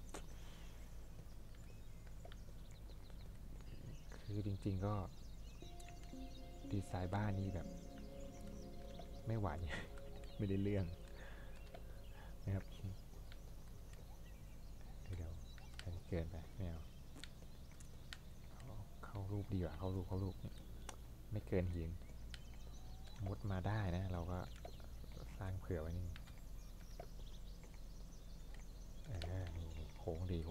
คือจริงๆก็ดีไซน์บ้านนี้แบบไม่ไหว ไม่ได้เรื่องนะครับเดี๋ยวอันนี้เกินไปไม่เอาเข้ารูปดีกว่าเข้ารูปไม่เกินหินมดมาได้นะเราก็สร้างเผื่อไว้นี่นี่โค้งดี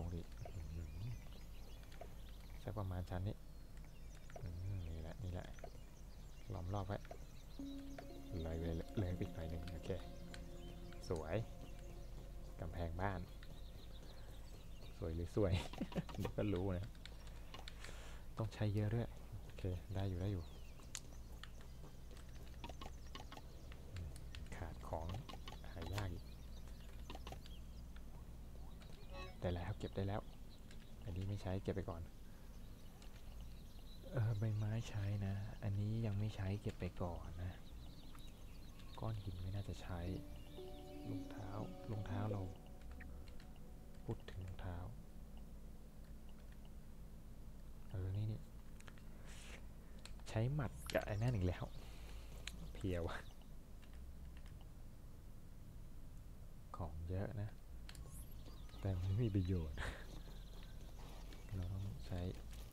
ใช้ประมาณชั้นนี้นี่แหละเรารอบไว้เลยไปเลยอีกหน่อยหนึ่งโอเคสวยกำแพงบ้านสวยหรือสวย เดี๋ยวก็รู้นะต้องใช้เยอะด้วยโอเคได้อยู่ได้อยู่ขาดของหายากอีกได้แล้วเก็บได้แล้วอันนี้ไม่ใช้เก็บไปก่อนใบไม้ใช้นะอันนี้ยังไม่ใช้เก็บไปก่อนนะก้อนหินไม่น่าจะใช้รองเท้เราพูดถึงรองเท้านี่ใช้หมัดกับไอ้นั่นอีกแล้วเพียวของเยอะนะแต่ไม่มีประโยชน์เราต้องใช้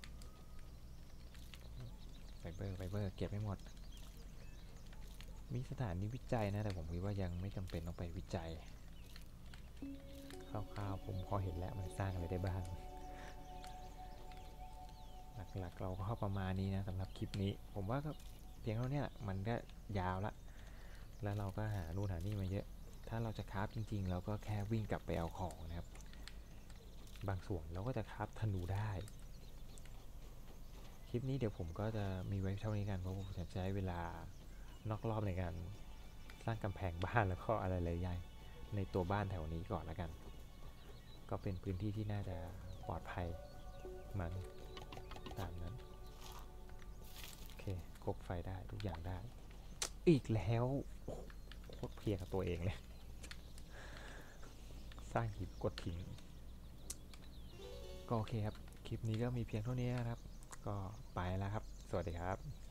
ไฟเบอร์เก็บไม่หมดมีสถานีวิจัยนะแต่ผมคิดว่ายังไม่จำเป็นต้องไปวิจัยคร่าวๆผมพอเห็นแล้วมันสร้างอะไรได้บ้างหลักๆเราก็ประมาณนี้นะสำหรับคลิปนี้ผมว่าก็เพียงเท่านี้มันก็ยาวละแล้วเราก็หานู่นหานี่มาเยอะถ้าเราจะคราฟจริงๆเราก็แค่วิ่งกลับไปเอาของนะครับบางส่วนเราก็จะคราฟธนูได้คลิปนี้เดี๋ยวผมก็จะมีไว้เท่านี้กันเพราะผมจะใช้เวลานอกรอบในการสร้างกำแพงบ้านแล้วก็อะไรใหญ่ในตัวบ้านแถวนี้ก่อนแล้วกันก็เป็นพื้นที่ที่น่าจะปลอดภัยมั้งตามนั้นโอเคคบไฟได้ทุกอย่างได้อีกแล้วโคตรเพลียกับตัวเองเลยสร้างหินกดทิ้งก็โอเคครับคลิปนี้ก็มีเพียงเท่านี้นะครับก็ไปแล้วครับสวัสดีครับ